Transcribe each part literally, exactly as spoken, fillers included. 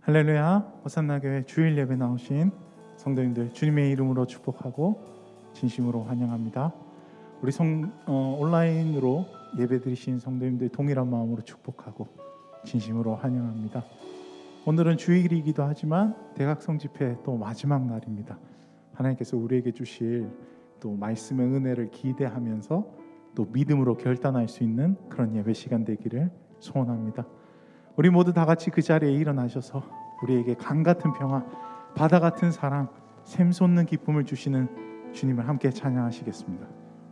할렐루야, 호산나교회 주일 예배 나오신 성도님들 주님의 이름으로 축복하고 진심으로 환영합니다. 우리 성, 어, 온라인으로 예배드리신 성도님들 동일한 마음으로 축복하고 진심으로 환영합니다. 오늘은 주일이기도 하지만 대각성 집회 또 마지막 날입니다. 하나님께서 우리에게 주실 또 말씀의 은혜를 기대하면서 또 믿음으로 결단할 수 있는 그런 예배 시간 되기를 소원합니다. 우리 모두 다 같이 그 자리에 일어나셔서 우리에게 강 같은 평화, 바다 같은 사랑, 샘솟는 기쁨을 주시는 주님을 함께 찬양하시겠습니다.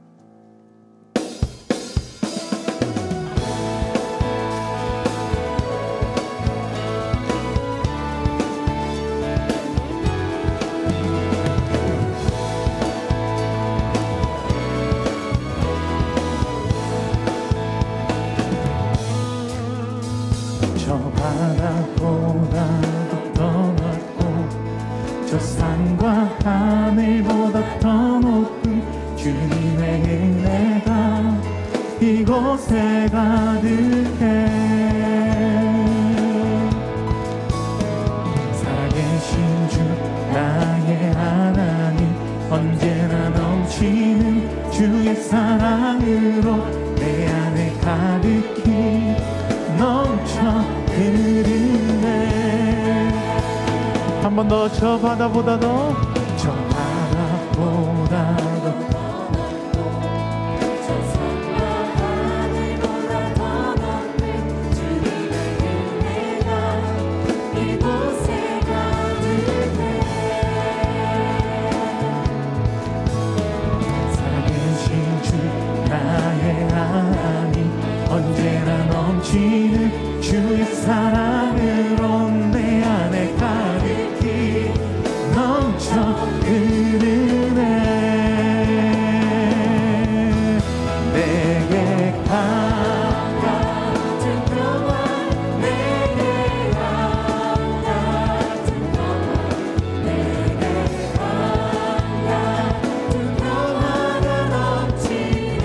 저 바다보다도 더 넓고 저 산과 하늘보다 더 높은 주님의 은혜가 이곳에 가득해. 살아계신 주 나의 하나님, 언제나 넘치는 주의 사랑으로 내 안에 가득히 넘쳐 흐르네. 한 번 더. 저 바다보다도 저 바다보다도 저 산과 하늘보다 더 높은 주님의 은혜가 이곳에 가득해. 살아계신 주 나의 하나님, 언제나 넘치는 주의 사랑으로 내 안에 가득히 넘쳐 흐르네. 내게 강 같은 평화, 내게 강 같은 평화, 내게 강 같은 평화가 넘치네.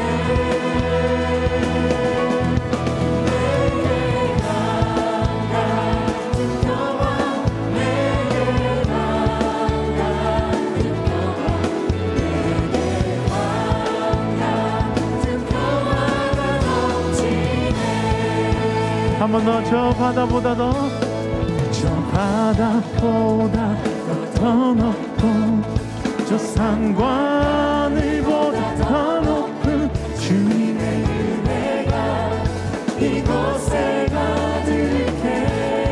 한 번 더. 저 바다보다도 저 바다보다 더 높고 저 산과 하늘보다 더 높은 주님의 은혜가 이곳에 가득해.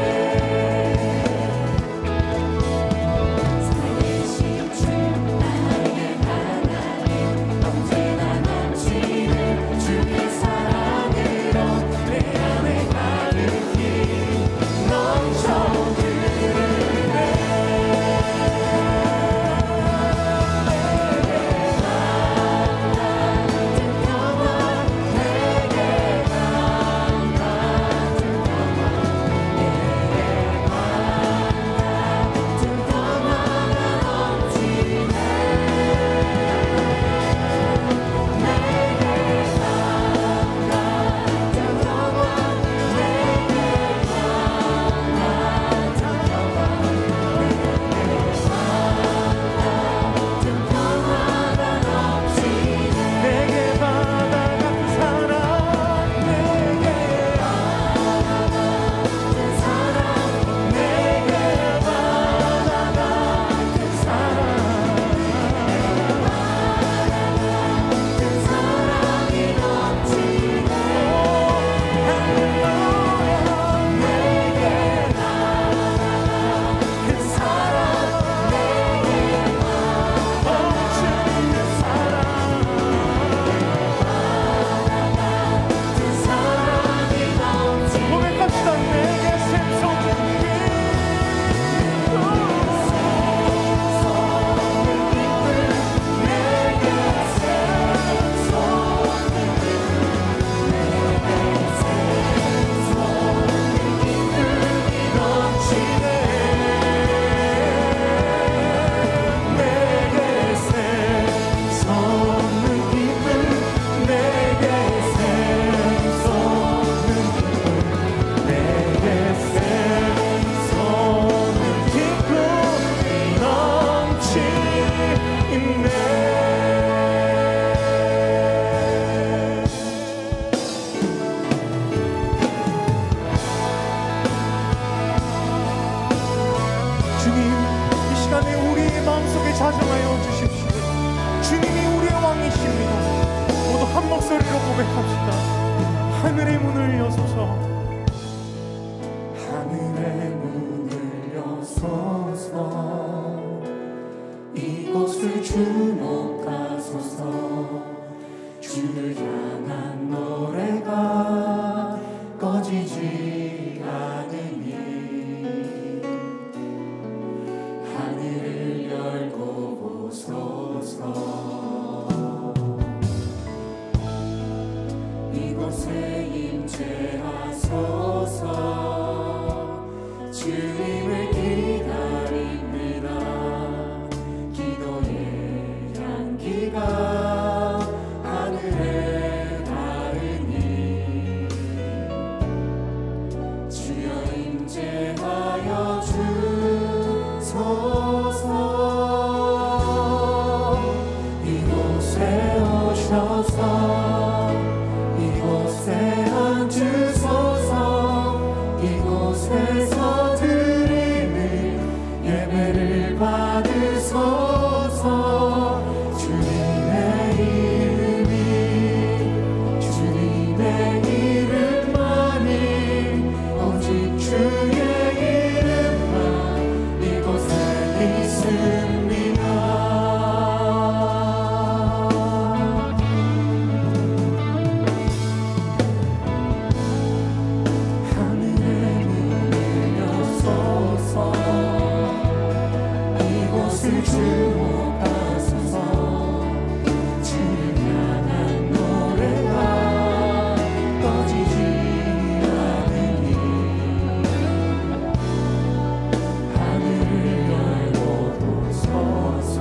살아계신 주 나의 하나님, 언제나 넘치는 주의 사랑으로 내 안에 넘쳐 흐르네. 마음속에 자정하여 주십시오. 주님이 우리의 왕이십니다. 모두 한 목소리로 고백합시다. 하늘의 문을 여소서, 하늘의 문을 여소서, 이곳을 주목하소서. 주를 향한 노래가 꺼지지 않으니 하늘을 열고 보소서. 이곳에 임재하소서. 주님을 기다립니다. 기도의 향기가 하늘에 닿으니 주여 임재하여 주소서. 이곳에 오셔서 이곳에 앉으소서. 이곳에서 드리는 예배를 받으소서. 주님의 이름이 주님의 이름만이 오직 주의 이름만 이곳에 있습니다. 하늘의 문을 여소서. 이곳을 주목하소서. 주를 향한 노래가 꺼지지 않으니 하늘을 열고 보소서.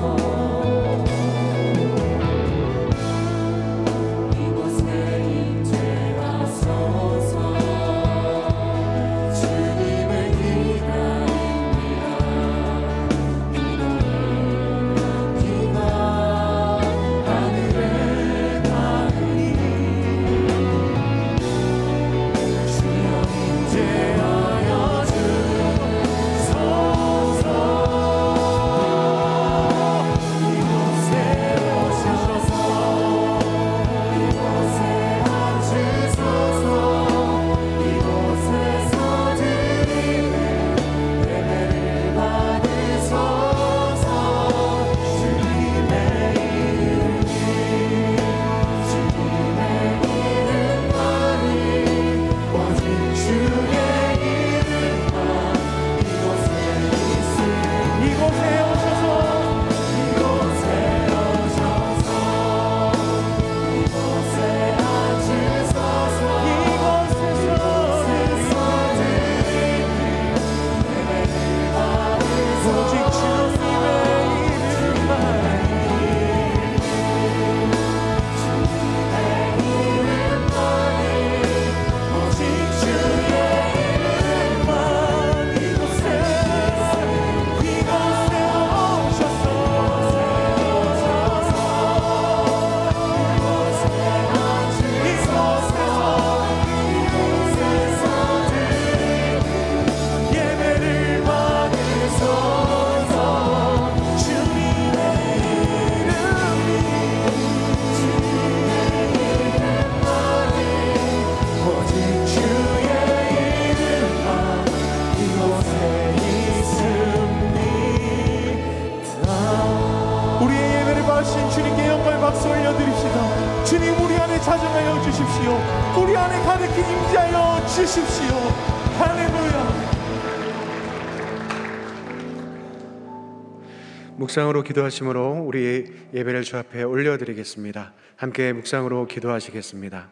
이곳에 임재하소서. 주님을 기다립니다. 기가 하늘에 닿으니 주여 임재하여 주소서. 이곳에 오셔서 이곳에 앉으소서. 이곳에서 드리는 예배를 받으소서. 주님의 이름이 주님의 이름만이 오직 주의 이름만 이곳에 있으니 이곳에 오셔서, 이곳에 오셔서 이곳에 앉으소서. 이곳에서 이곳에서 드리는 예배를 받으소서. 오직 주님의 이름만 오직 주의 이름만 이곳에 이곳에 오셔서 이곳에서 예배를 받으소서. 주님의 이름이 오직 주의 이름만 이곳에 있습니다. 우리의 예배를 받으신 주님께 영광 박수 올려드립시다. 주님, 우리 안에 자정하여 주십시오. 우리 안에 가득히 임재하여 주십시오. 할렐루야. 묵상으로 기도하심으로 우리 예배를 주 앞에 올려드리겠습니다. 함께 묵상으로 기도하시겠습니다.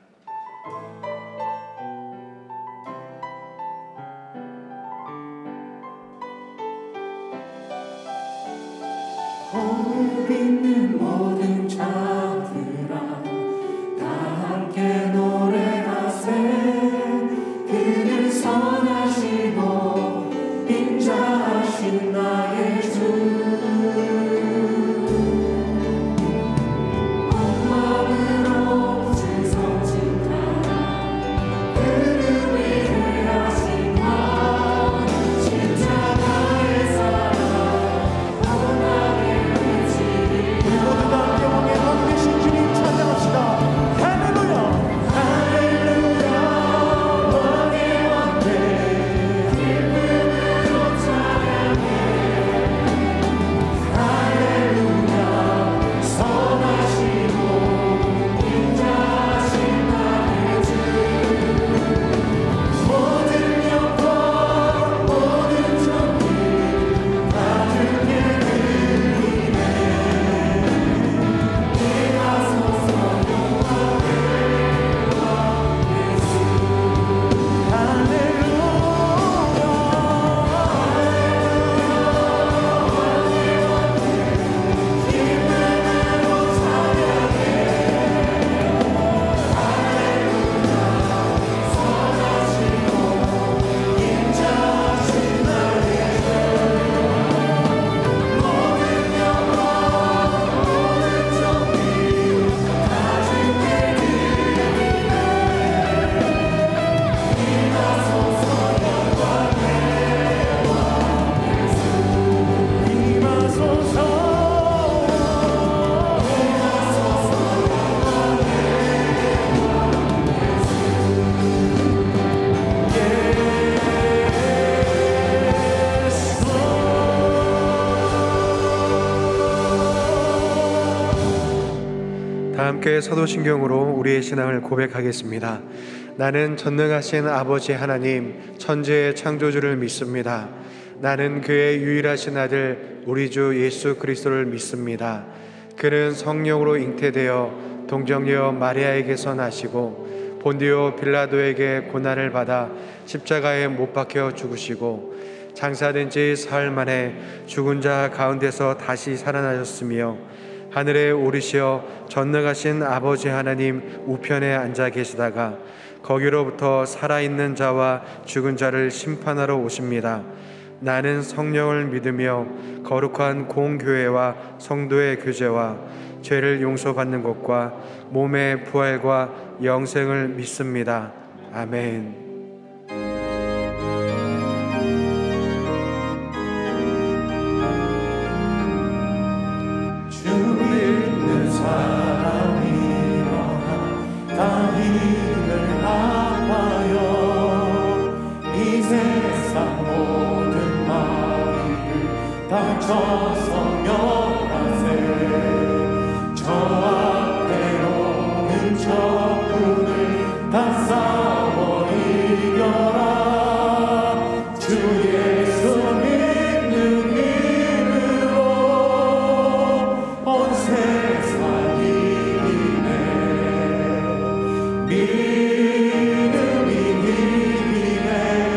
호흡 있는 모든 자들아 다 함께 노래하세. 그는 선하시고 인자하신 나의 주. 온 마음으로 주 성직하라. 그를 위대하신 왕 십자가의 사랑 원하게 함께 사도신경으로 우리의 신앙을 고백하겠습니다. 나는 전능하신 아버지 하나님 천지의 창조주를 믿습니다. 나는 그의 유일하신 아들 우리 주 예수 그리스도를 믿습니다. 그는 성령으로 잉태되어 동정녀 마리아에게서 나시고 본디오 빌라도에게 고난을 받아 십자가에 못 박혀 죽으시고 장사된 지 사흘 만에 죽은 자 가운데서 다시 살아나셨으며 하늘에 오르시어 전능하신 아버지 하나님 우편에 앉아 계시다가 거기로부터 살아있는 자와 죽은 자를 심판하러 오십니다. 나는 성령을 믿으며 거룩한 공교회와 성도의 교제와 죄를 용서받는 것과 몸의 부활과 영생을 믿습니다. 아멘. 주 믿는 사람이 일어나 다 힘을 합하여 이 세상 모든 마귀를 다쳐서 멸하세. 저 앞에 오는 적군을 다 싸워 이겨라. 주 예수 믿는 힘으로 온 세상이 이기네. 믿음이 이기네.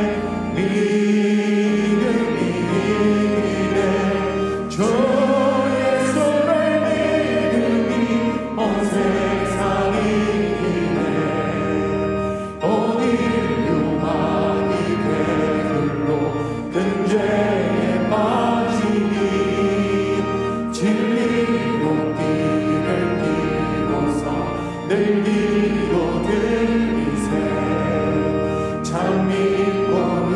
믿음이 이기네. 주 예수를 믿음이 온 세상이 이기네. 온 인류 마귀 괴들로 근죄에 빠지니 진리로 띠를 띠고서 늘 뒤로 들리세. 참 믿고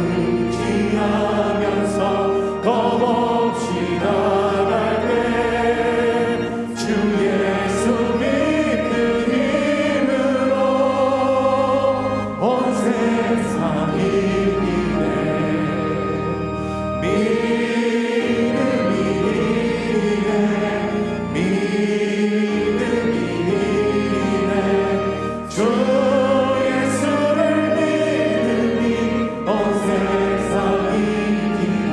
의지하면서 겁없이 나갈게. 주 예수 믿는 힘으로 온 세상이 이기네. 믿음이 이기네. 믿음이 이기네. 주 예수를 믿음이 온 세상이 이기네.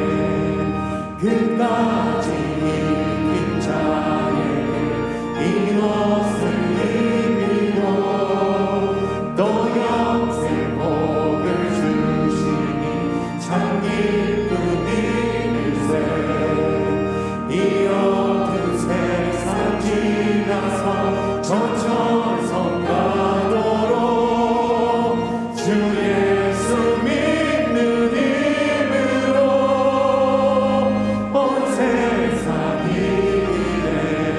끝까지 이긴 자에게 이 옷을 입히고 또 영생 복을 주시니 참 기쁘니 일세. 이 어두운 세상 지나서 저 천성 가도록 주 예수 믿는 힘으로 온 세상이 이기네.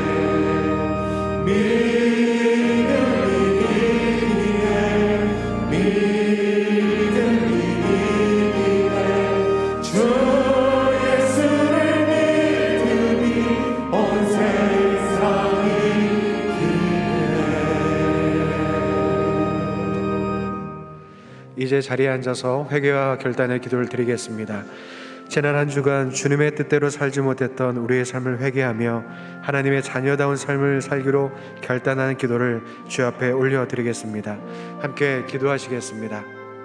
믿음이 이기네. 믿음이 이기네. 주 예수를 믿음이 온 세상이 이제 자리에 앉아서 회개와 결단의 기도를 드리겠습니다. 지난 한 주간 주님의 뜻대로 살지 못했던 우리의 삶을 회개하며 하나님의 자녀다운 삶을 살기로 결단하는 기도를 주 앞에 올려드리겠습니다. 함께 기도하시겠습니다.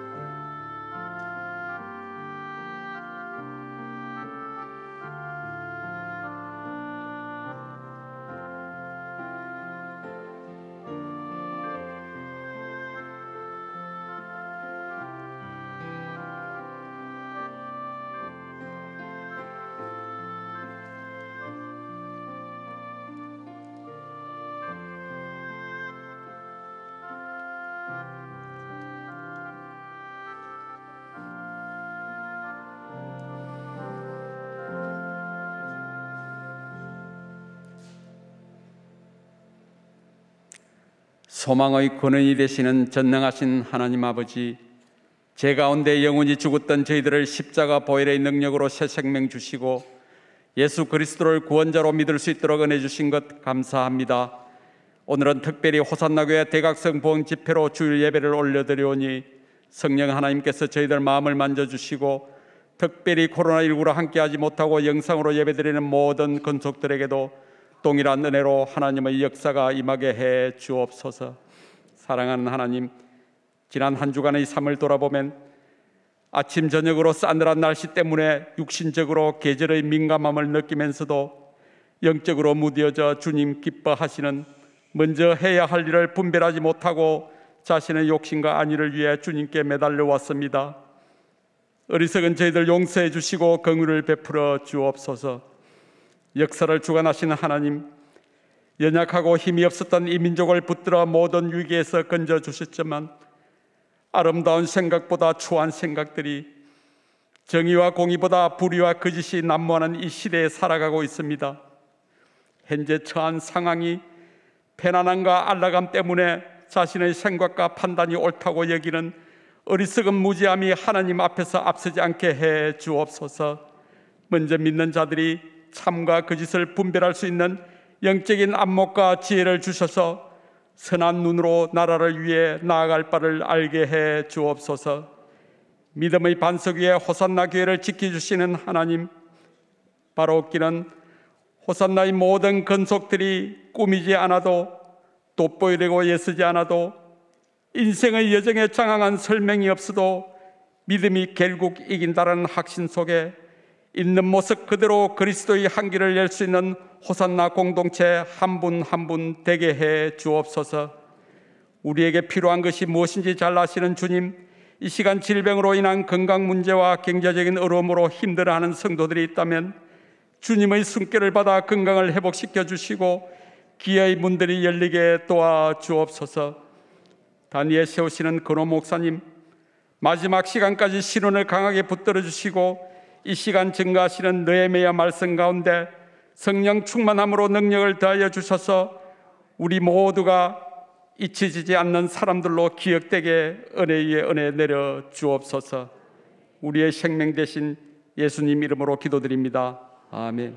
소망의 근원이 되시는 전능하신 하나님 아버지, 죄 가운데 영원히 죽었던 저희들을 십자가 보혈의 능력으로 새 생명 주시고 예수 그리스도를 구원자로 믿을 수 있도록 은혜 주신 것 감사합니다. 오늘은 특별히 호산나교회 대각성 부흥 집회로 주일 예배를 올려드리오니 성령 하나님께서 저희들 마음을 만져주시고 특별히 코로나십구로 함께하지 못하고 영상으로 예배드리는 모든 건속들에게도 동일한 은혜로 하나님의 역사가 임하게 해 주옵소서. 사랑하는 하나님, 지난 한 주간의 삶을 돌아보면 아침 저녁으로 싸늘한 날씨 때문에 육신적으로 계절의 민감함을 느끼면서도 영적으로 무뎌져 주님 기뻐하시는, 먼저 해야 할 일을 분별하지 못하고 자신의 욕심과 안위를 위해 주님께 매달려 왔습니다. 어리석은 저희들 용서해 주시고 긍휼을 베풀어 주옵소서. 역사를 주관하시는 하나님, 연약하고 힘이 없었던 이 민족을 붙들어 모든 위기에서 건져 주셨지만 아름다운 생각보다 추한 생각들이, 정의와 공의보다 불의와 거짓이 난무하는 이 시대에 살아가고 있습니다. 현재 처한 상황이 편안함과 안락함 때문에 자신의 생각과 판단이 옳다고 여기는 어리석은 무지함이 하나님 앞에서 앞서지 않게 해 주옵소서. 먼저 믿는 자들이 참과 거짓을 분별할 수 있는 영적인 안목과 지혜를 주셔서 선한 눈으로 나라를 위해 나아갈 바를 알게 해 주옵소서. 믿음의 반석 위에 호산나 교회를 지켜주시는 하나님, 바로 길은 호산나의 모든 건속들이 꾸미지 않아도, 돋보이려고 애쓰지 않아도, 인생의 여정에 장황한 설명이 없어도 믿음이 결국 이긴다는 확신 속에 있는 모습 그대로 그리스도의 향기를 낼 수 있는 호산나 공동체 한 분 한 분 되게 해 주옵소서. 우리에게 필요한 것이 무엇인지 잘 아시는 주님, 이 시간 질병으로 인한 건강 문제와 경제적인 어려움으로 힘들어하는 성도들이 있다면 주님의 숨결을 받아 건강을 회복시켜 주시고 기회의 문들이 열리게 도와 주옵소서. 단위에 세우시는 근호 목사님, 마지막 시간까지 신원을 강하게 붙들어 주시고 이 시간 증거하시는 느헤미야 말씀 가운데 성령 충만함으로 능력을 더하여 주셔서 우리 모두가 잊혀지지 않는 사람들로 기억되게 은혜 위에 은혜 내려 주옵소서. 우리의 생명 되신 예수님 이름으로 기도드립니다. 아멘.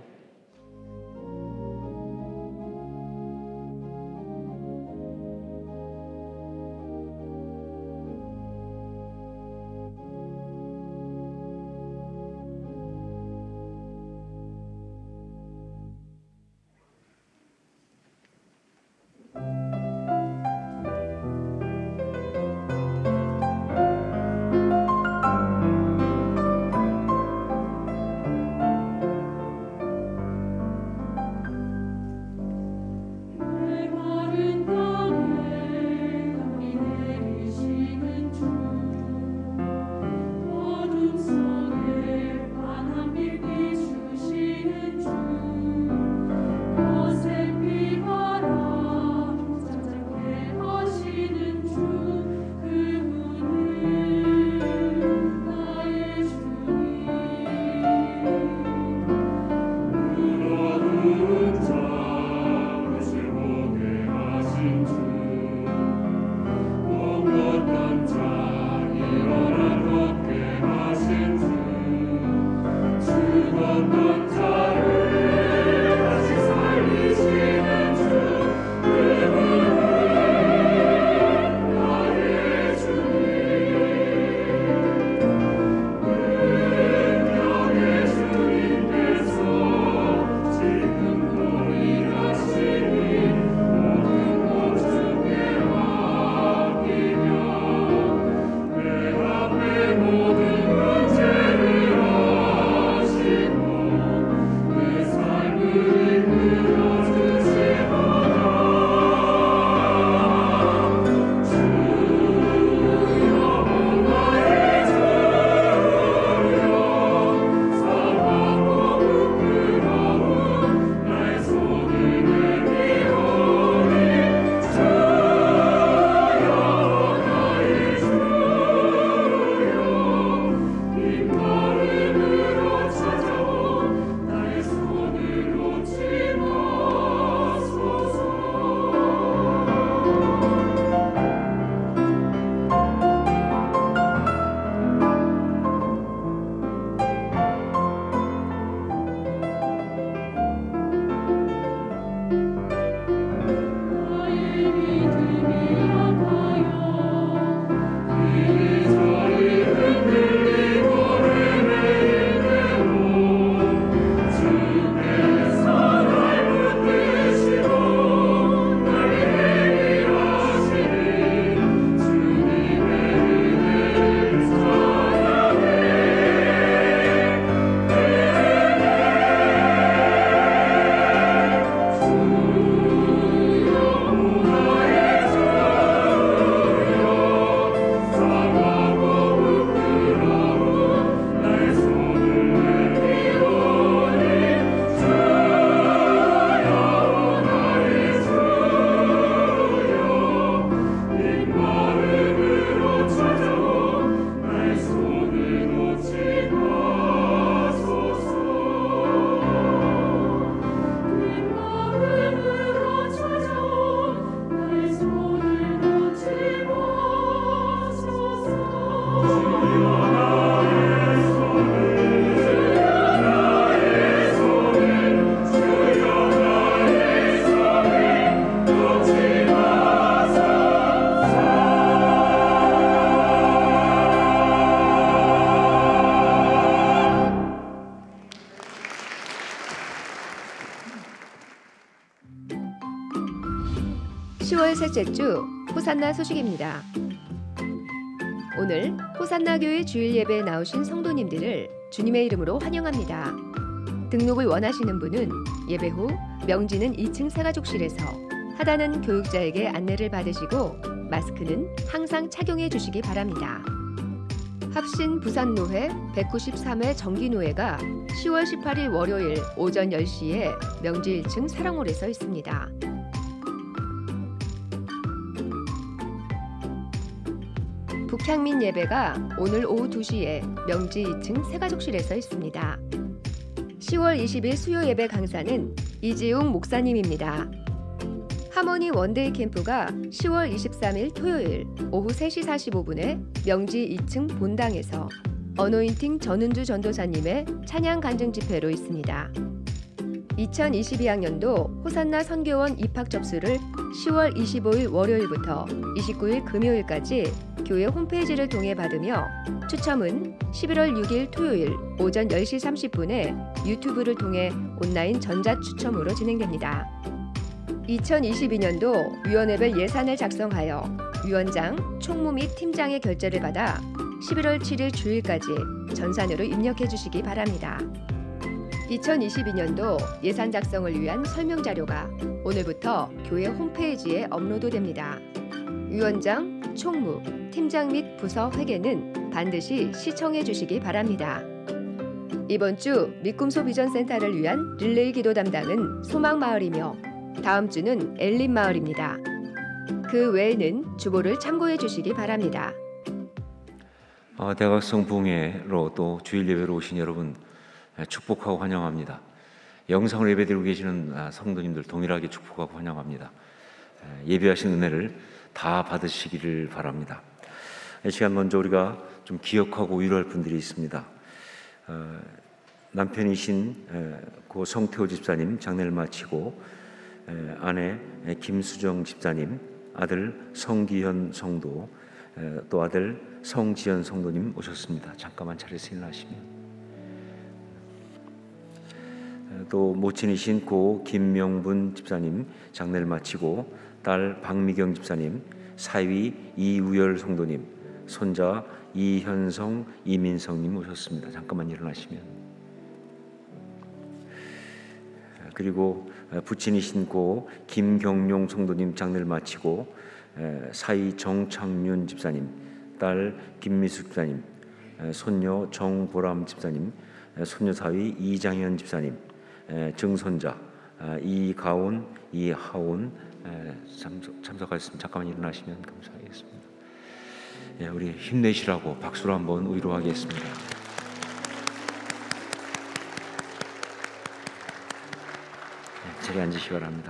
시월 셋째 주 호산나 소식입니다. 오늘 호산나 교회 주일 예배에 나오신 성도님들을 주님의 이름으로 환영합니다. 등록을 원하시는 분은 예배 후 명지는 이 층 새가족실에서 하단은 교육자에게 안내를 받으시고 마스크는 항상 착용해 주시기 바랍니다. 합신 부산노회 백구십삼 회 정기노회가 시월 십팔일 월요일 오전 열 시에 명지 일 층 사랑홀에서 있습니다. 북향민 예배가 오늘 오후 두 시에 명지 이 층 새가족실에서 있습니다. 시월 이십일 수요 예배 강사는 이지웅 목사님입니다. 하모니 원데이 캠프가 시월 이십삼일 토요일 오후 세 시 사십오 분에 명지 이 층 본당에서 어노인팅 전은주 전도사님의 찬양 간증 집회로 있습니다. 이천이십이 학년도 호산나 선교원 입학 접수를 시월 이십오일 월요일부터 이십구일 금요일까지 교회 홈페이지를 통해 받으며 추첨은 십일월 육일 토요일 오전 열 시 삼십 분에 유튜브를 통해 온라인 전자추첨으로 진행됩니다. 이천이십이 년도 위원회별 예산을 작성하여 위원장, 총무 및 팀장의 결재를 받아 십일월 칠일 주일까지 전산으로 입력해 주시기 바랍니다. 이천이십이 년도 예산 작성을 위한 설명 자료가 오늘부터 교회 홈페이지에 업로드됩니다. 위원장, 총무, 팀장 및 부서 회계는 반드시 시청해 주시기 바랍니다. 이번 주 믿음소 비전센터를 위한 릴레이 기도 담당은 소망마을이며 다음 주는 엘림마을입니다. 그 외에는 주보를 참고해 주시기 바랍니다. 어, 대각성 붕회로 또 주일 예배로 오신 여러분 축복하고 환영합니다. 영상으로 예배드리고 계시는 성도님들 동일하게 축복하고 환영합니다. 예배하신 은혜를 다 받으시기를 바랍니다. 이 시간 먼저 우리가 좀 기억하고 위로할 분들이 있습니다. 어, 남편이신 에, 고 성태호 집사님 장례를 마치고 에, 아내 에, 김수정 집사님, 아들 성기현 성도, 에, 또 아들 성지연 성도님 오셨습니다. 잠깐만 자리에서 일어나시면. 에, 또 모친이신 고 김명분 집사님 장례를 마치고 딸 박미경 집사님, 사위 이우열 성도님, 손자 이현성, 이민성님 오셨습니다. 잠깐만 일어나시면. 그리고 부친이신 고 김경용 성도님 장례를 마치고 사위 정창윤 집사님, 딸 김미숙 집사님, 손녀 정보람 집사님, 손녀 사위 이장현 집사님, 증손자 이가온, 이하온 참석하셨습니다. 잠깐만 일어나시면 감사하겠습니다. 예, 우리 힘내시라고 박수로 한번 위로하겠습니다. 예, 자리에 앉으시기 바랍니다.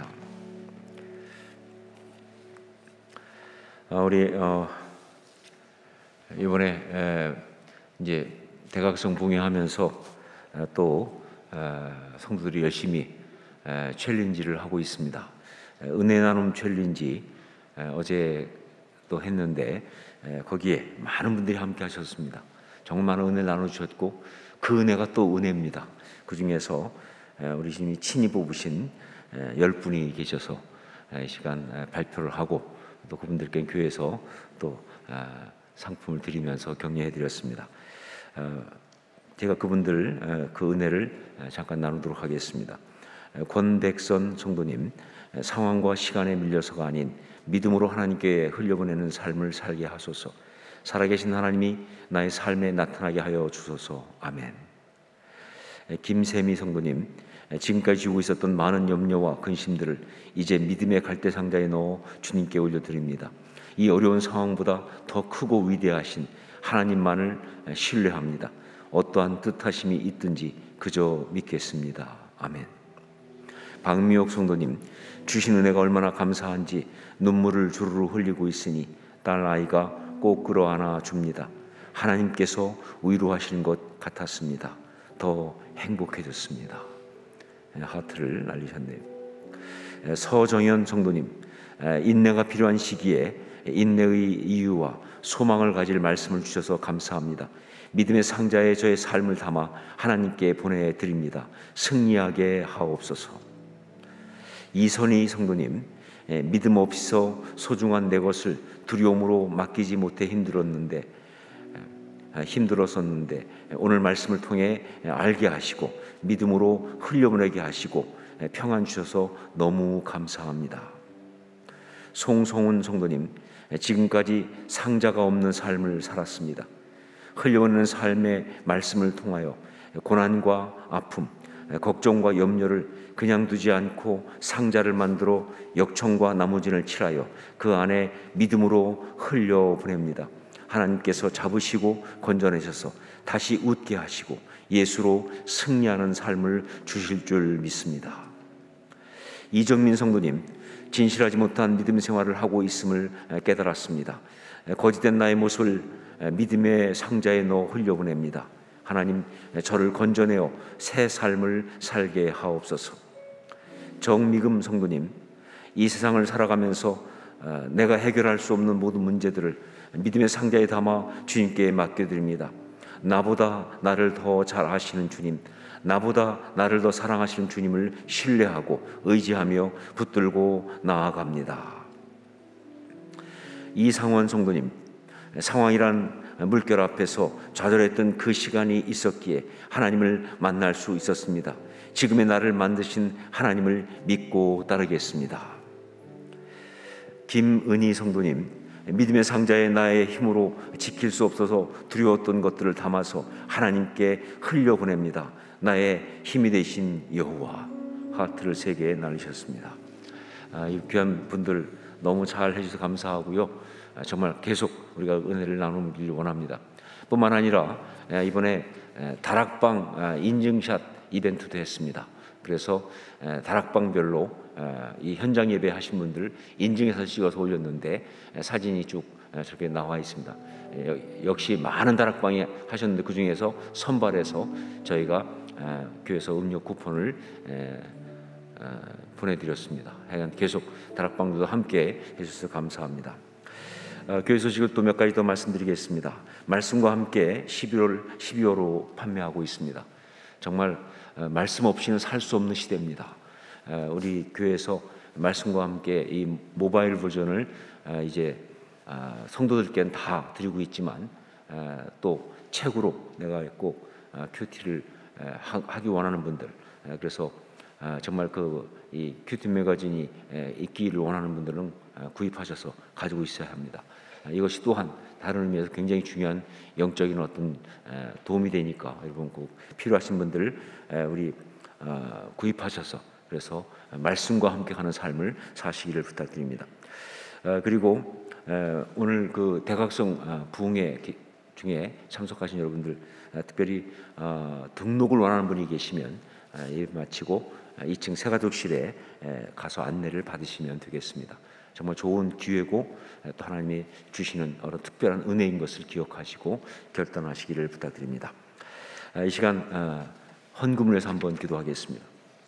아, 우리 어, 이번에 에, 이제 대각성 붕괴하면서 에, 또 에, 성도들이 열심히 에, 챌린지를 하고 있습니다. 에, 은혜 나눔 챌린지 에, 어제 또 했는데 에, 거기에 많은 분들이 함께 하셨습니다. 정말 많은 은혜 나눠주셨고 그 은혜가 또 은혜입니다. 그 중에서 에, 우리 주님이 친히 뽑으신 에, 열 분이 계셔서 에, 이 시간 에, 발표를 하고 또 그분들께 교회에서 또 아, 상품을 드리면서 격려해드렸습니다. 어, 제가 그분들 에, 그 은혜를 에, 잠깐 나누도록 하겠습니다. 에, 권백선 성도님, 에, 상황과 시간에 밀려서가 아닌 믿음으로 하나님께 흘려보내는 삶을 살게 하소서. 살아계신 하나님이 나의 삶에 나타나게 하여 주소서. 아멘. 김세미 성도님, 지금까지 지고 있었던 많은 염려와 근심들을 이제 믿음의 갈대 상자에 넣어 주님께 올려드립니다. 이 어려운 상황보다 더 크고 위대하신 하나님만을 신뢰합니다. 어떠한 뜻하심이 있든지 그저 믿겠습니다. 아멘. 박미옥 성도님, 주신 은혜가 얼마나 감사한지 눈물을 주르르 흘리고 있으니 딸 아이가 꼭 끌어안아 줍니다. 하나님께서 위로하시는 것 같았습니다. 더 행복해졌습니다. 하트를 날리셨네요. 서정현 성도님, 인내가 필요한 시기에 인내의 이유와 소망을 가질 말씀을 주셔서 감사합니다. 믿음의 상자에 저의 삶을 담아 하나님께 보내드립니다. 승리하게 하옵소서. 이선희 성도님, 믿음 없이서 소중한 내 것을 두려움으로 맡기지 못해 힘들었는데 힘들었었는데 오늘 말씀을 통해 알게 하시고 믿음으로 흘려보내게 하시고 평안 주셔서 너무 감사합니다. 송송훈 성도님, 지금까지 상자가 없는 삶을 살았습니다. 흘려보내는 삶의 말씀을 통하여 고난과 아픔, 걱정과 염려를 그냥 두지 않고 상자를 만들어 역청과 나무진을 칠하여 그 안에 믿음으로 흘려보냅니다. 하나님께서 잡으시고 건져내셔서 다시 웃게 하시고 예수로 승리하는 삶을 주실 줄 믿습니다. 이정민 성도님, 진실하지 못한 믿음 생활을 하고 있음을 깨달았습니다. 거짓된 나의 모습을 믿음의 상자에 넣어 흘려보냅니다. 하나님, 저를 건져내어 새 삶을 살게 하옵소서. 정미금 성도님, 이 세상을 살아가면서 내가 해결할 수 없는 모든 문제들을 믿음의 상자에 담아 주님께 맡겨드립니다. 나보다 나를 더 잘 아시는 주님, 나보다 나를 더 사랑하시는 주님을 신뢰하고 의지하며 붙들고 나아갑니다. 이상원 성도님, 상황이란 물결 앞에서 좌절했던 그 시간이 있었기에 하나님을 만날 수 있었습니다. 지금의 나를 만드신 하나님을 믿고 따르겠습니다. 김은희 성도님, 믿음의 상자에 나의 힘으로 지킬 수 없어서 두려웠던 것들을 담아서 하나님께 흘려보냅니다. 나의 힘이 되신 여호와. 하트를 세 개 날리셨습니다. 아, 이 귀한 분들 너무 잘 해주셔서 감사하고요. 아, 정말 계속 우리가 은혜를 나누길 원합니다. 뿐만 아니라 이번에 다락방 인증샷 이벤트도 했습니다. 그래서 다락방별로 이 현장 예배 하신 분들 인증해서 찍어서 올렸는데 사진이 쭉 저렇게 나와 있습니다. 역시 많은 다락방이 하셨는데 그 중에서 선발해서 저희가 교회에서 음료 쿠폰을 보내드렸습니다. 계속 다락방도 함께 해주셔서 감사합니다. 교회 소식을 또 몇 가지 더 말씀드리겠습니다. 말씀과 함께 십일월, 십이월호 판매하고 있습니다. 정말 말씀 없이는 살 수 없는 시대입니다. 우리 교회에서 말씀과 함께 이 모바일 버전을 이제 성도들께는 다 드리고 있지만 또 책으로 내가 꼭 큐티를 하기 원하는 분들, 그래서 정말 그 이 큐티 매거진이 있기를 원하는 분들은 구입하셔서 가지고 있어야 합니다. 이것이 또한 다른 의미에서 굉장히 중요한 영적인 어떤 도움이 되니까 여러분 꼭 필요하신 분들 우리 구입하셔서 그래서 말씀과 함께 하는 삶을 사시기를 부탁드립니다. 그리고 오늘 그 대각성 부흥회 중에 참석하신 여러분들 특별히 등록을 원하는 분이 계시면 예배 마치고 이 층 세가족실에 가서 안내를 받으시면 되겠습니다. 정말 좋은 기회고 또 하나님이 주시는 어떤 특별한 은혜인 것을 기억하시고 결단하시기를 부탁드립니다. 이 시간 헌금을 해서 한번 기도하겠습니다.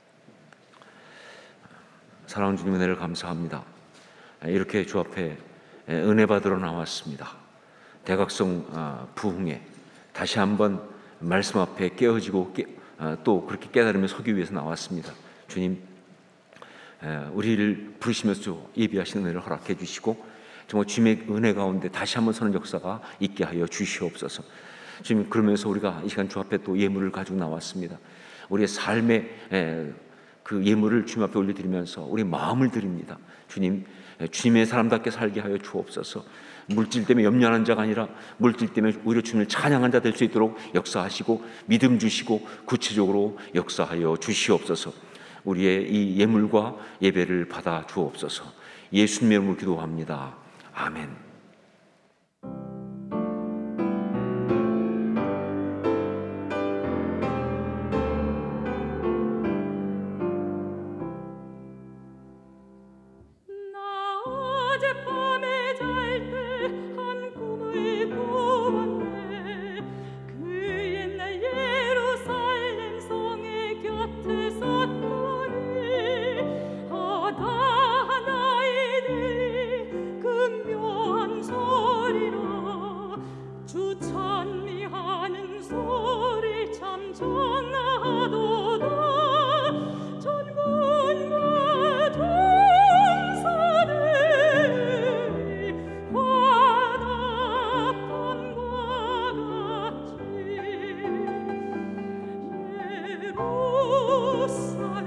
사랑하는 주님, 은혜를 감사합니다. 이렇게 주 앞에 은혜 받으러 나왔습니다. 대각성 부흥회 다시 한번 말씀 앞에 깨어지고 깨, 또 그렇게 깨달으며 서기 위해서 나왔습니다. 주님, 우리를 부르시면서 예비하시는 은혜를 허락해 주시고 정말 주님의 은혜 가운데 다시 한번 서는 역사가 있게 하여 주시옵소서. 주님, 그러면서 우리가 이 시간 주 앞에 또 예물을 가지고 나왔습니다. 우리의 삶의 그 예물을 주님 앞에 올려드리면서 우리 마음을 드립니다. 주님, 주님의 사람답게 살게 하여 주옵소서. 물질 때문에 염려하는 자가 아니라 물질 때문에 오히려 주님을 찬양한 자 될 수 있도록 역사하시고 믿음 주시고 구체적으로 역사하여 주시옵소서. 우리의 이 예물과 예배를 받아 주옵소서. 예수님의 이름으로 기도합니다. 아멘. 그 묘한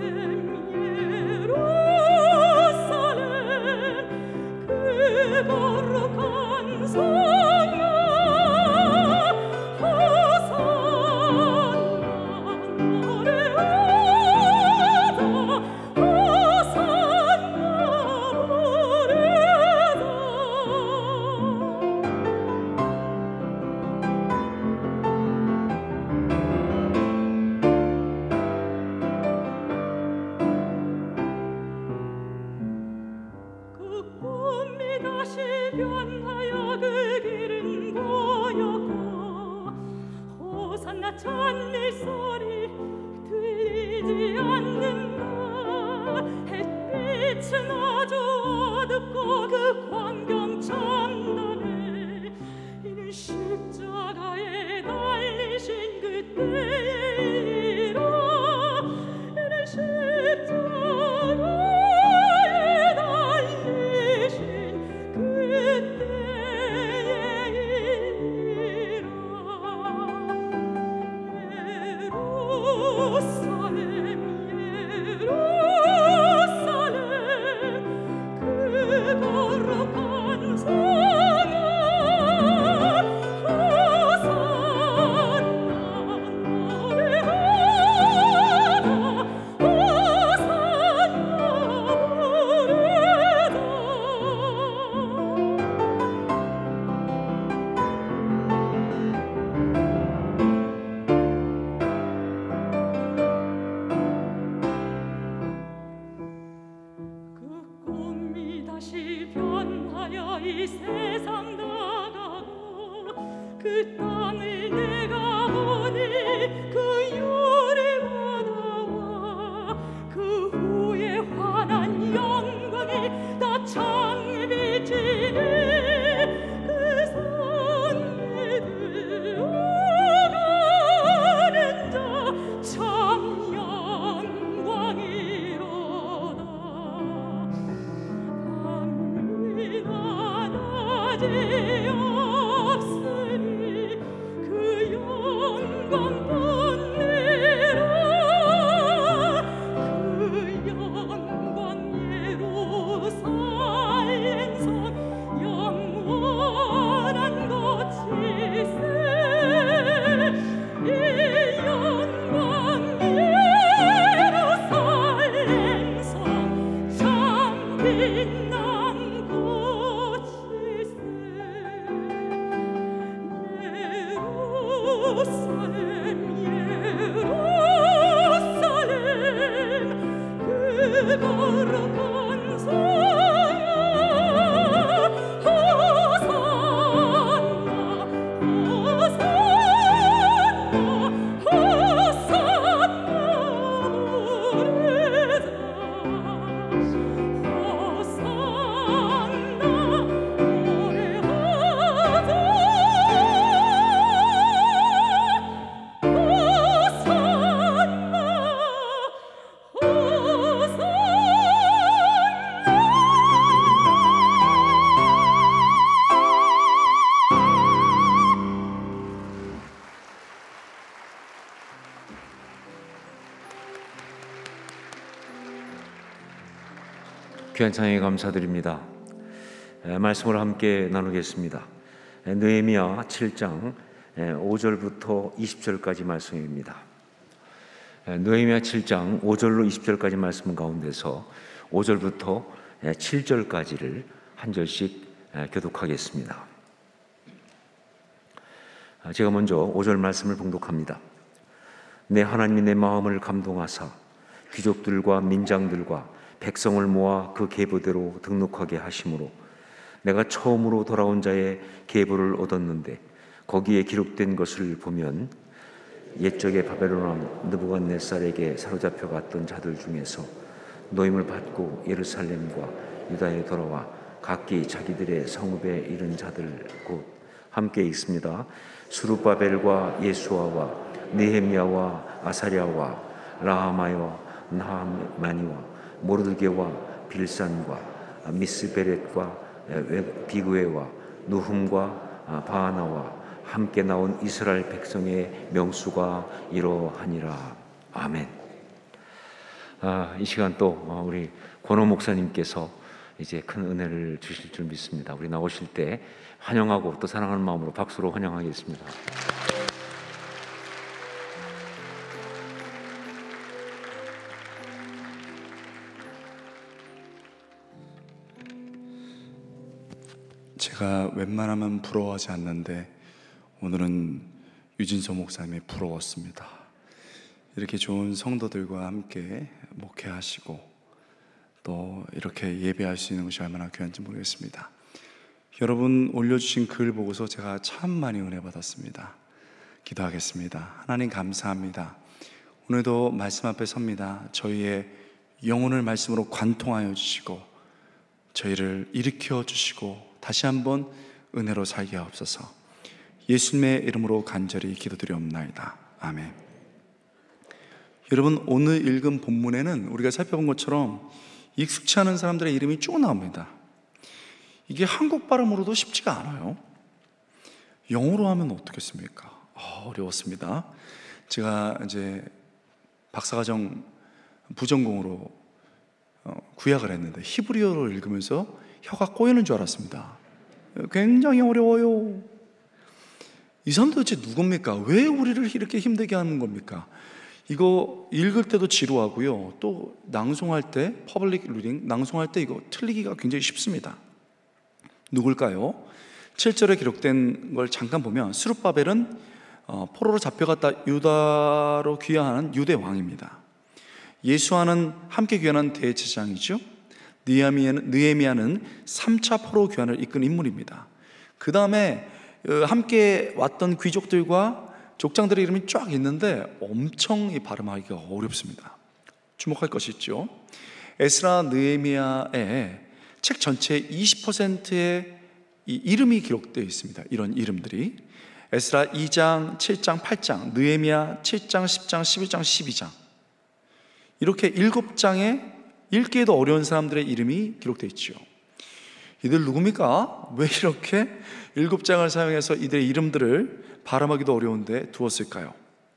귀한 찬양에 감사드립니다. 말씀을 함께 나누겠습니다. 느헤미야 칠 장 오 절부터 이십 절까지 말씀입니다. 느헤미야 칠 장 오 절로 이십 절까지 말씀 가운데서 오 절부터 칠 절까지를 한 절씩 교독하겠습니다. 제가 먼저 오 절 말씀을 봉독합니다. 내 하나님이 내 마음을 감동하사 귀족들과 민장들과 백성을 모아 그 계보대로 등록하게 하심으로 내가 처음으로 돌아온 자의 계보를 얻었는데 거기에 기록된 것을 보면 옛적에 바벨론 왕 느부갓네살에게 사로잡혀 갔던 자들 중에서 노임을 받고 예루살렘과 유다에 돌아와 각기 자기들의 성읍에 이른 자들 곧 함께 있습니다. 수룹바벨과 예수아와 느헤미야와 아사랴와 라하마야와 나하마니와 모르드게와 빌산과 미스베렛과 비그웨와 누훔과 바하나와 함께 나온 이스라엘 백성의 명수가 이러하니라. 아멘. 아, 이 시간 또 우리 권호 목사님께서 이제 큰 은혜를 주실 줄 믿습니다. 우리 나오실 때 환영하고 또 사랑하는 마음으로 박수로 환영하겠습니다. 제가 웬만하면 부러워하지 않는데 오늘은 유진서 목사님이 부러웠습니다. 이렇게 좋은 성도들과 함께 목회하시고 또 이렇게 예배할 수 있는 것이 얼마나 귀한지 모르겠습니다. 여러분 올려주신 글 보고서 제가 참 많이 은혜 받았습니다. 기도하겠습니다. 하나님 감사합니다. 오늘도 말씀 앞에 섭니다. 저희의 영혼을 말씀으로 관통하여 주시고 저희를 일으켜 주시고 다시 한번 은혜로 살게 하옵소서. 예수님의 이름으로 간절히 기도드리옵나이다. 아멘. 여러분 오늘 읽은 본문에는 우리가 살펴본 것처럼 익숙치 않은 사람들의 이름이 쭉 나옵니다. 이게 한국 발음으로도 쉽지가 않아요. 영어로 하면 어떻겠습니까? 아, 어려웠습니다. 제가 이제 박사과정 부전공으로 어, 구약을 했는데 히브리어를 읽으면서 혀가 꼬이는 줄 알았습니다. 굉장히 어려워요. 이 사람 도대체 누굽니까? 왜 우리를 이렇게 힘들게 하는 겁니까? 이거 읽을 때도 지루하고요. 또 낭송할 때, 퍼블릭 리딩 낭송할 때 이거 틀리기가 굉장히 쉽습니다. 누굴까요? 칠 절에 기록된 걸 잠깐 보면 스룹바벨은 어, 포로로 잡혀갔다 유다로 귀화하는 유대 왕입니다. 예수와는 함께 귀환한 대제사장이죠. 느헤미야는 삼 차 포로 귀환을 이끈 인물입니다. 그 다음에 함께 왔던 귀족들과 족장들의 이름이 쫙 있는데 엄청 이 발음하기가 어렵습니다. 주목할 것이 있죠. 에스라 느헤미야의 책 전체의 이십 퍼센트의 이 이름이 기록되어 있습니다. 이런 이름들이 에스라 이 장, 칠 장, 팔 장, 느헤미야 칠 장, 십 장, 십일 장, 십이 장 이렇게 일곱 장에 읽기에도 어려운 사람들의 이름이 기록되어 있죠. 이들 누굽니까? 왜 이렇게 일곱 장을 사용해서 이들의 이름들을 발음하기도 어려운데 두었을까요?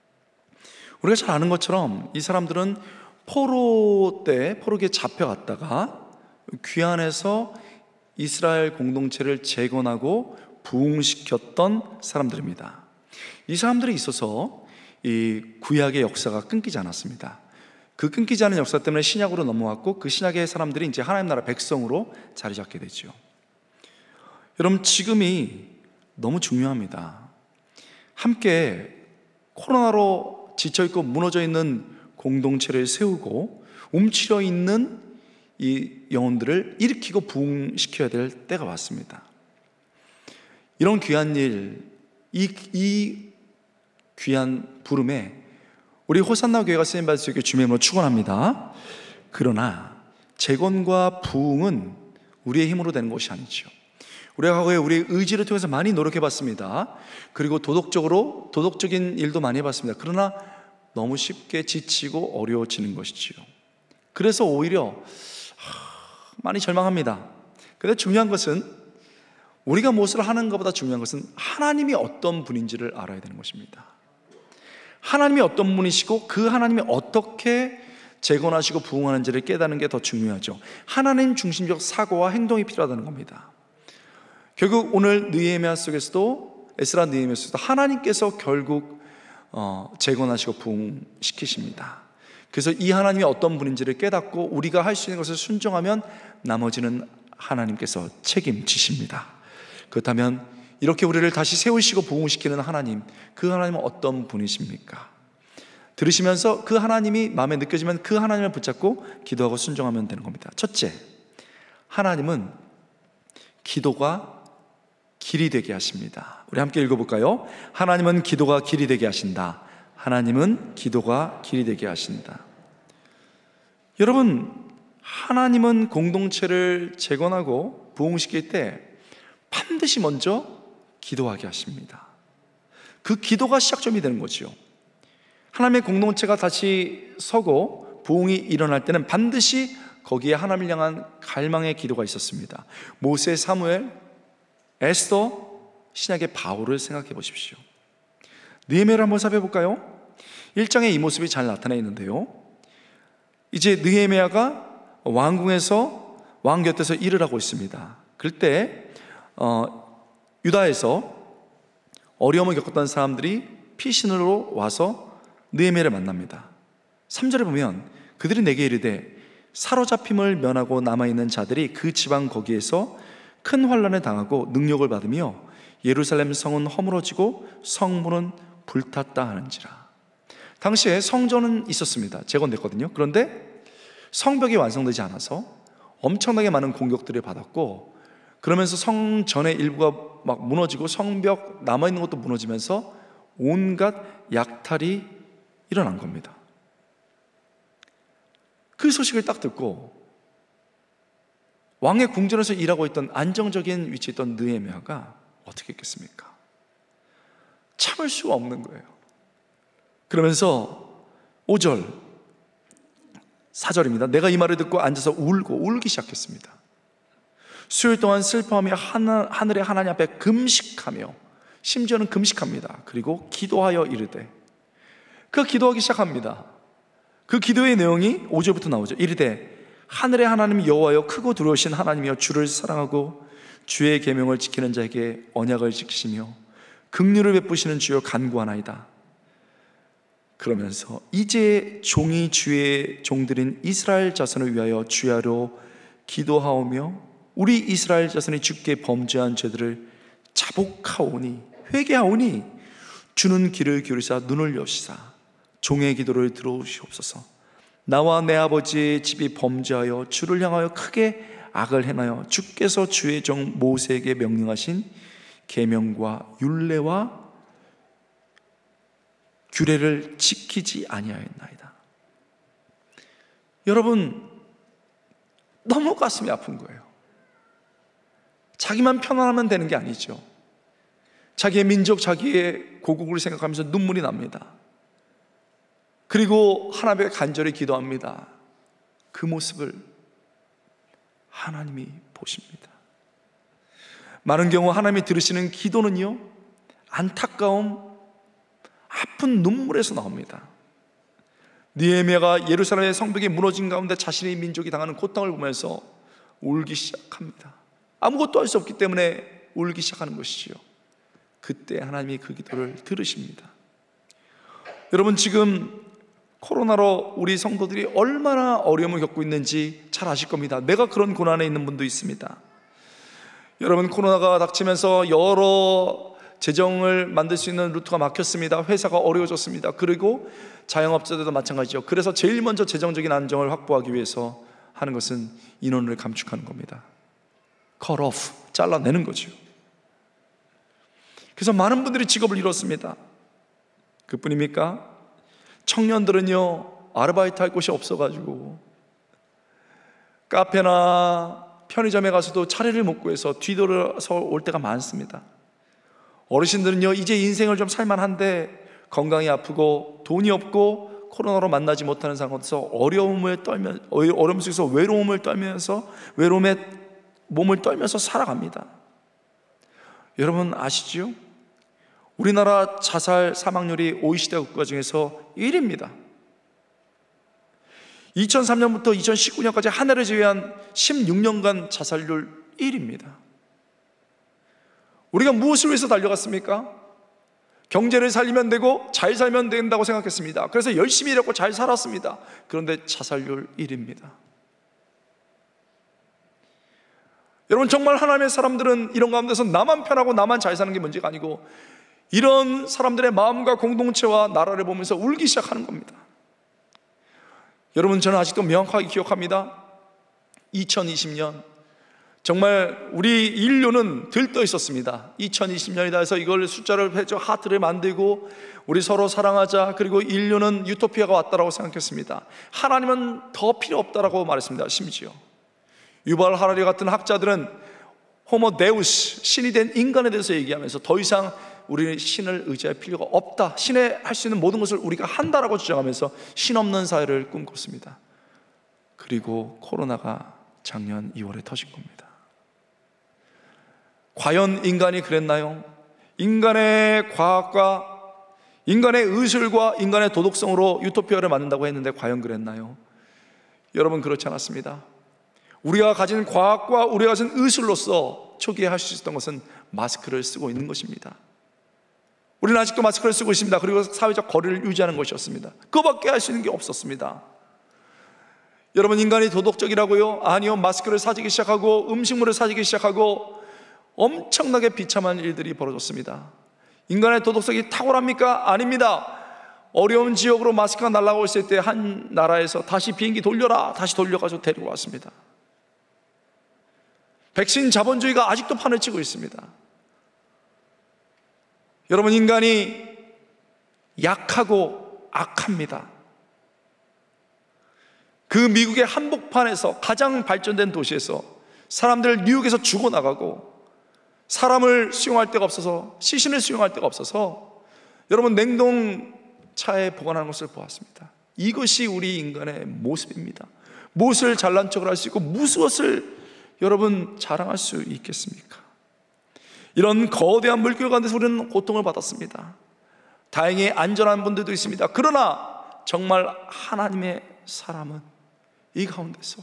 우리가 잘 아는 것처럼 이 사람들은 포로 때 포로기에 잡혀갔다가 귀환해서 이스라엘 공동체를 재건하고 부흥시켰던 사람들입니다. 이 사람들이 있어서 이 구약의 역사가 끊기지 않았습니다. 그 끊기지 않은 역사 때문에 신약으로 넘어왔고 그 신약의 사람들이 이제 하나님 나라 백성으로 자리 잡게 되죠. 여러분 지금이 너무 중요합니다. 함께 코로나로 지쳐있고 무너져 있는 공동체를 세우고 움츠려 있는 이 영혼들을 일으키고 부흥시켜야 될 때가 왔습니다. 이런 귀한 일, 이, 이 귀한 부름에 우리 호산나 교회가 쓰임받을 수 있게 주님의 이름으로 축원합니다. 그러나 재건과 부흥은 우리의 힘으로 되는 것이 아니죠. 우리가 과거에 우리의 의지를 통해서 많이 노력해봤습니다. 그리고 도덕적으로 도덕적인 일도 많이 해봤습니다. 그러나 너무 쉽게 지치고 어려워지는 것이지요. 그래서 오히려 많이 절망합니다. 그런데 중요한 것은 우리가 무엇을 하는 것보다 중요한 것은 하나님이 어떤 분인지를 알아야 되는 것입니다. 하나님이 어떤 분이시고 그 하나님이 어떻게 재건하시고 부흥하는지를 깨닫는 게 더 중요하죠. 하나님 중심적 사고와 행동이 필요하다는 겁니다. 결국 오늘 느헤미야 속에서도 에스라 느헤미야 속에서도 하나님께서 결국 어, 재건하시고 부흥시키십니다. 그래서 이 하나님이 어떤 분인지를 깨닫고 우리가 할 수 있는 것을 순종하면 나머지는 하나님께서 책임지십니다. 그렇다면 이렇게 우리를 다시 세우시고 부흥시키는 하나님, 그 하나님은 어떤 분이십니까? 들으시면서 그 하나님이 마음에 느껴지면 그 하나님을 붙잡고 기도하고 순종하면 되는 겁니다. 첫째, 하나님은 기도가 길이 되게 하십니다. 우리 함께 읽어볼까요? 하나님은 기도가 길이 되게 하신다. 하나님은 기도가 길이 되게 하신다. 여러분, 하나님은 공동체를 재건하고 부흥시킬 때 반드시 먼저 기도하게 하십니다. 그 기도가 시작점이 되는 거죠. 하나님의 공동체가 다시 서고 부흥이 일어날 때는 반드시 거기에 하나님을 향한 갈망의 기도가 있었습니다. 모세, 사무엘, 에스더, 신약의 바울을 생각해 보십시오. 느헤미야를 한번 살펴볼까요? 일 장에 이 모습이 잘 나타나 있는데요. 이제 느헤미야가 왕궁에서 왕 곁에서 일을 하고 있습니다. 그때 어, 유다에서 어려움을 겪었던 사람들이 피신으로 와서 느헤미야를 만납니다. 삼 절에 보면 그들이 내게 이르되 사로잡힘을 면하고 남아있는 자들이 그 지방 거기에서 큰 환난을 당하고 능력을 받으며 예루살렘 성은 허물어지고 성문은 불탔다 하는지라. 당시에 성전은 있었습니다. 재건됐거든요. 그런데 성벽이 완성되지 않아서 엄청나게 많은 공격들을 받았고, 그러면서 성전의 일부가 막 무너지고 성벽 남아있는 것도 무너지면서 온갖 약탈이 일어난 겁니다. 그 소식을 딱 듣고 왕의 궁전에서 일하고 있던 안정적인 위치에 있던 느헤미야가 어떻게 했겠습니까? 참을 수가 없는 거예요. 그러면서 오 절, 사 절입니다. 내가 이 말을 듣고 앉아서 울고 울기 시작했습니다. 수요일 동안 슬퍼하며 하나, 하늘의 하나님 앞에 금식하며, 심지어는 금식합니다. 그리고 기도하여 이르되, 그 기도하기 시작합니다. 그 기도의 내용이 오 절부터 나오죠. 이르되 하늘의 하나님 여호와여 크고 두려우신 하나님이여 주를 사랑하고 주의 계명을 지키는 자에게 언약을 지키시며 긍휼을 베푸시는 주여 간구하나이다. 그러면서 이제 종이 주의 종들인 이스라엘 자손을 위하여 주야로 기도하오며 우리 이스라엘 자손이 주께 범죄한 죄들을 자복하오니 회개하오니 주는 귀를 기울이사 눈을 여시사 종의 기도를 들어오시옵소서. 나와 내 아버지의 집이 범죄하여 주를 향하여 크게 악을 행하여 주께서 주의 종 모세에게 명령하신 계명과 율례와 규례를 지키지 아니하였나이다. 여러분, 너무 가슴이 아픈 거예요. 자기만 편안하면 되는 게 아니죠. 자기의 민족, 자기의 고국을 생각하면서 눈물이 납니다. 그리고 하나님께 간절히 기도합니다. 그 모습을 하나님이 보십니다. 많은 경우 하나님이 들으시는 기도는요, 안타까움, 아픈 눈물에서 나옵니다. 느헤미야가 예루살렘의 성벽이 무너진 가운데 자신의 민족이 당하는 고통을 보면서 울기 시작합니다. 아무것도 할 수 없기 때문에 울기 시작하는 것이지요. 그때 하나님이 그 기도를 들으십니다. 여러분, 지금 코로나로 우리 성도들이 얼마나 어려움을 겪고 있는지 잘 아실 겁니다. 내가 그런 고난에 있는 분도 있습니다. 여러분, 코로나가 닥치면서 여러 재정을 만들 수 있는 루트가 막혔습니다. 회사가 어려워졌습니다. 그리고 자영업자들도 마찬가지죠. 그래서 제일 먼저 재정적인 안정을 확보하기 위해서 하는 것은 인원을 감축하는 겁니다. cut off, 잘라내는 거죠. 그래서 많은 분들이 직업을 잃었습니다. 그뿐입니까? 청년들은요, 아르바이트 할 곳이 없어가지고 카페나 편의점에 가서도 차례를 못 구해서 뒤돌아서 올 때가 많습니다. 어르신들은요, 이제 인생을 좀 살만한데 건강이 아프고 돈이 없고 코로나로 만나지 못하는 상황에서 어려움을 떨며 어려움 속에서 외로움을 떨면서 외로움에 몸을 떨면서 살아갑니다. 여러분 아시죠? 우리나라 자살 사망률이 오이시디 국가 중에서 일 위입니다. 이천삼 년부터 이천십구 년까지 한 해를 제외한 십육 년간 자살률 일 위입니다. 우리가 무엇을 위해서 달려갔습니까? 경제를 살리면 되고 잘 살면 된다고 생각했습니다. 그래서 열심히 일했고 잘 살았습니다. 그런데 자살률 일 위입니다. 여러분, 정말 하나님의 사람들은 이런 가운데서 나만 편하고 나만 잘 사는 게 문제가 아니고 이런 사람들의 마음과 공동체와 나라를 보면서 울기 시작하는 겁니다. 여러분, 저는 아직도 명확하게 기억합니다. 이천이십 년 정말 우리 인류는 들떠 있었습니다. 이천이십 년이다 해서 이걸 숫자를 해서 하트를 만들고 우리 서로 사랑하자, 그리고 인류는 유토피아가 왔다라고 생각했습니다. 하나님은 더 필요 없다라고 말했습니다. 심지어 유발 하라리 같은 학자들은 호모 데우스, 신이 된 인간에 대해서 얘기하면서 더 이상 우리는 신을 의지할 필요가 없다, 신의 할 수 있는 모든 것을 우리가 한다라고 주장하면서 신 없는 사회를 꿈꿨습니다. 그리고 코로나가 작년 이월에 터진 겁니다. 과연 인간이 그랬나요? 인간의 과학과 인간의 의술과 인간의 도덕성으로 유토피아를 만든다고 했는데 과연 그랬나요? 여러분, 그렇지 않았습니다. 우리가 가진 과학과 우리가 가진 의술로서 초기에 할 수 있었던 것은 마스크를 쓰고 있는 것입니다. 우리는 아직도 마스크를 쓰고 있습니다. 그리고 사회적 거리를 유지하는 것이었습니다. 그거밖에 할 수 있는 게 없었습니다. 여러분, 인간이 도덕적이라고요? 아니요. 마스크를 사지기 시작하고 음식물을 사지기 시작하고 엄청나게 비참한 일들이 벌어졌습니다. 인간의 도덕성이 탁월합니까? 아닙니다. 어려운 지역으로 마스크가 날아가고 있을 때 한 나라에서 다시 비행기 돌려라, 다시 돌려가지고 데리고 왔습니다. 백신 자본주의가 아직도 판을 치고 있습니다. 여러분, 인간이 약하고 악합니다. 그 미국의 한복판에서, 가장 발전된 도시에서 사람들 뉴욕에서 죽어나가고, 사람을 수용할 데가 없어서, 시신을 수용할 데가 없어서 여러분 냉동차에 보관하는 것을 보았습니다. 이것이 우리 인간의 모습입니다. 무엇을 잘난 척을 할 수 있고 무엇을 여러분 자랑할 수 있겠습니까? 이런 거대한 물결 가운데서 우리는 고통을 받았습니다. 다행히 안전한 분들도 있습니다. 그러나 정말 하나님의 사람은 이 가운데서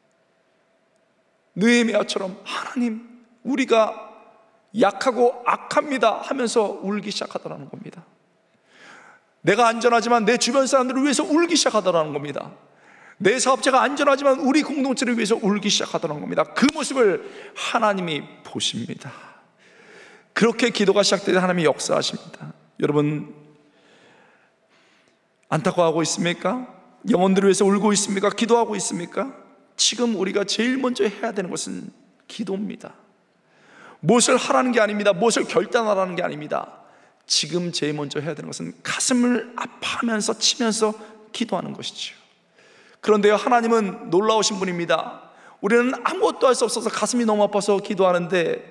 느헤미야처럼 하나님, 우리가 약하고 악합니다 하면서 울기 시작하더라는 겁니다. 내가 안전하지만 내 주변 사람들을 위해서 울기 시작하더라는 겁니다. 내 사업체가 안전하지만 우리 공동체를 위해서 울기 시작하더라는 겁니다. 그 모습을 하나님이 보십니다. 그렇게 기도가 시작될 때 하나님이 역사하십니다. 여러분, 안타까워하고 있습니까? 영혼들을 위해서 울고 있습니까? 기도하고 있습니까? 지금 우리가 제일 먼저 해야 되는 것은 기도입니다. 무엇을 하라는 게 아닙니다. 무엇을 결단하라는 게 아닙니다. 지금 제일 먼저 해야 되는 것은 가슴을 아파하면서 치면서 기도하는 것이죠. 그런데요, 하나님은 놀라우신 분입니다. 우리는 아무것도 할 수 없어서 가슴이 너무 아파서 기도하는데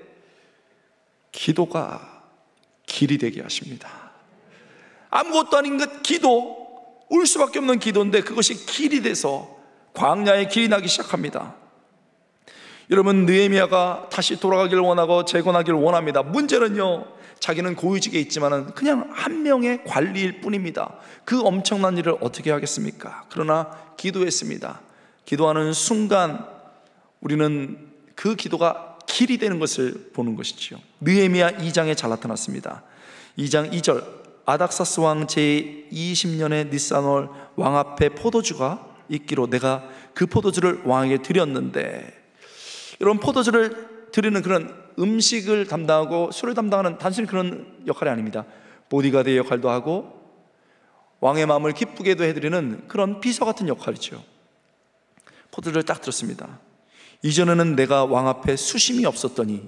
기도가 길이 되게 하십니다. 아무것도 아닌 것 기도, 울 수밖에 없는 기도인데 그것이 길이 돼서 광야에 길이 나기 시작합니다. 여러분, 느헤미야가 다시 돌아가기를 원하고 재건하기를 원합니다. 문제는요, 자기는 고위직에 있지만은 그냥 한 명의 관리일 뿐입니다. 그 엄청난 일을 어떻게 하겠습니까? 그러나 기도했습니다. 기도하는 순간 우리는 그 기도가 길이 되는 것을 보는 것이지요. 느헤미야 이 장에 잘 나타났습니다. 이 장 이 절, 아닥사스 왕 제이십 년에 니산월 왕 앞에 포도주가 있기로 내가 그 포도주를 왕에게 드렸는데, 여러분, 포도주를 드리는 그런 음식을 담당하고 술을 담당하는 단순히 그런 역할이 아닙니다. 보디가드의 역할도 하고 왕의 마음을 기쁘게도 해드리는 그런 비서 같은 역할이죠. 포도주를 딱 들었습니다. 이전에는 내가 왕 앞에 수심이 없었더니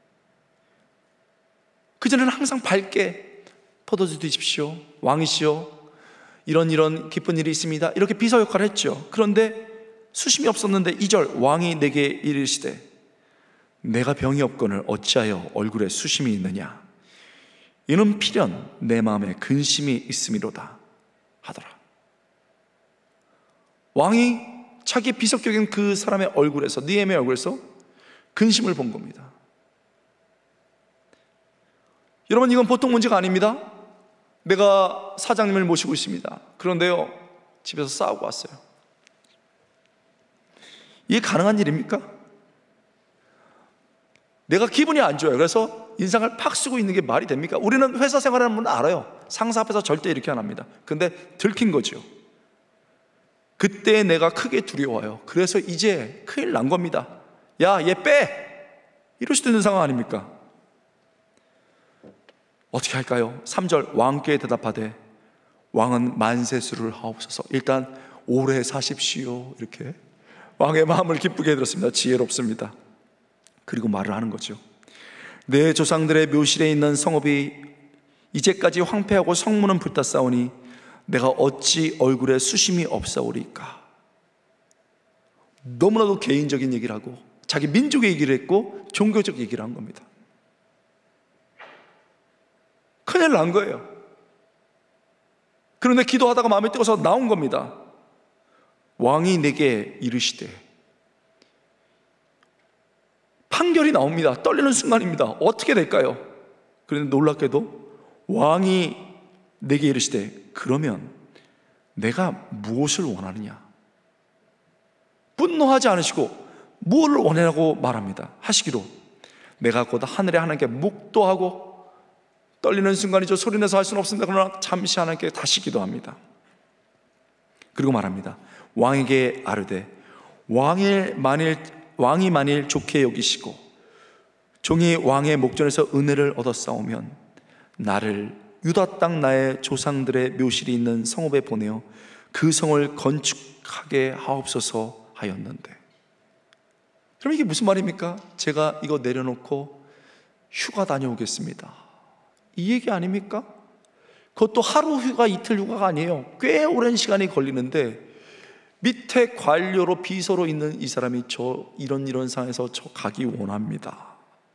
그전에는 항상 밝게 포도주 드십시오, 왕이시여, 이런 이런 기쁜 일이 있습니다, 이렇게 비서 역할을 했죠. 그런데 수심이 없었는데 이 절, 왕이 내게 이르시되 내가 병이 없거늘 어찌하여 얼굴에 수심이 있느냐, 이는 필연 내 마음에 근심이 있음이로다 하더라. 왕이 자기 비석격인 그 사람의 얼굴에서, 느헤미야의 얼굴에서 근심을 본 겁니다. 여러분, 이건 보통 문제가 아닙니다. 내가 사장님을 모시고 있습니다. 그런데요, 집에서 싸우고 왔어요. 이게 가능한 일입니까? 내가 기분이 안 좋아요. 그래서 인상을 팍 쓰고 있는 게 말이 됩니까? 우리는 회사 생활하는 분은 알아요. 상사 앞에서 절대 이렇게 안 합니다. 근데 들킨 거죠. 그때 내가 크게 두려워요. 그래서 이제 큰일 난 겁니다. 야, 얘 빼! 이럴 수도 있는 상황 아닙니까? 어떻게 할까요? 삼 절, 왕께 대답하되 왕은 만세수를 하옵소서. 일단 오래 사십시오. 이렇게 왕의 마음을 기쁘게 해드렸습니다. 지혜롭습니다. 그리고 말을 하는 거죠. 내 조상들의 묘실에 있는 성읍이 이제까지 황폐하고 성문은 불탔사오니 내가 어찌 얼굴에 수심이 없사오리까. 너무나도 개인적인 얘기를 하고 자기 민족의 얘기를 했고 종교적 얘기를 한 겁니다. 큰일 난 거예요. 그런데 기도하다가 마음에 뜨거워서 나온 겁니다. 왕이 내게 이르시되, 판결이 나옵니다. 떨리는 순간입니다. 어떻게 될까요? 그런데 놀랍게도 왕이 내게 이르시되 그러면 내가 무엇을 원하느냐? 분노하지 않으시고 뭘 원하냐고 말합니다. 하시기로 내가 곧 하늘에 하나님께 묵도하고 떨리는 순간이죠. 소리내서 할 수는 없습니다. 그러나 잠시 하나님께 다시 기도합니다. 그리고 말합니다. 왕에게 아뢰되 왕이 만일, 왕이 만일 좋게 여기시고 종이 왕의 목전에서 은혜를 얻었사오면 나를 유다 땅 나의 조상들의 묘실이 있는 성읍에 보내어 그 성을 건축하게 하옵소서 하였는데, 그럼 이게 무슨 말입니까? 제가 이거 내려놓고 휴가 다녀오겠습니다, 이 얘기 아닙니까? 그것도 하루 휴가, 이틀 휴가가 아니에요. 꽤 오랜 시간이 걸리는데 밑에 관료로 비서로 있는 이 사람이 저 이런 이런 상황에서 저 가기 원합니다.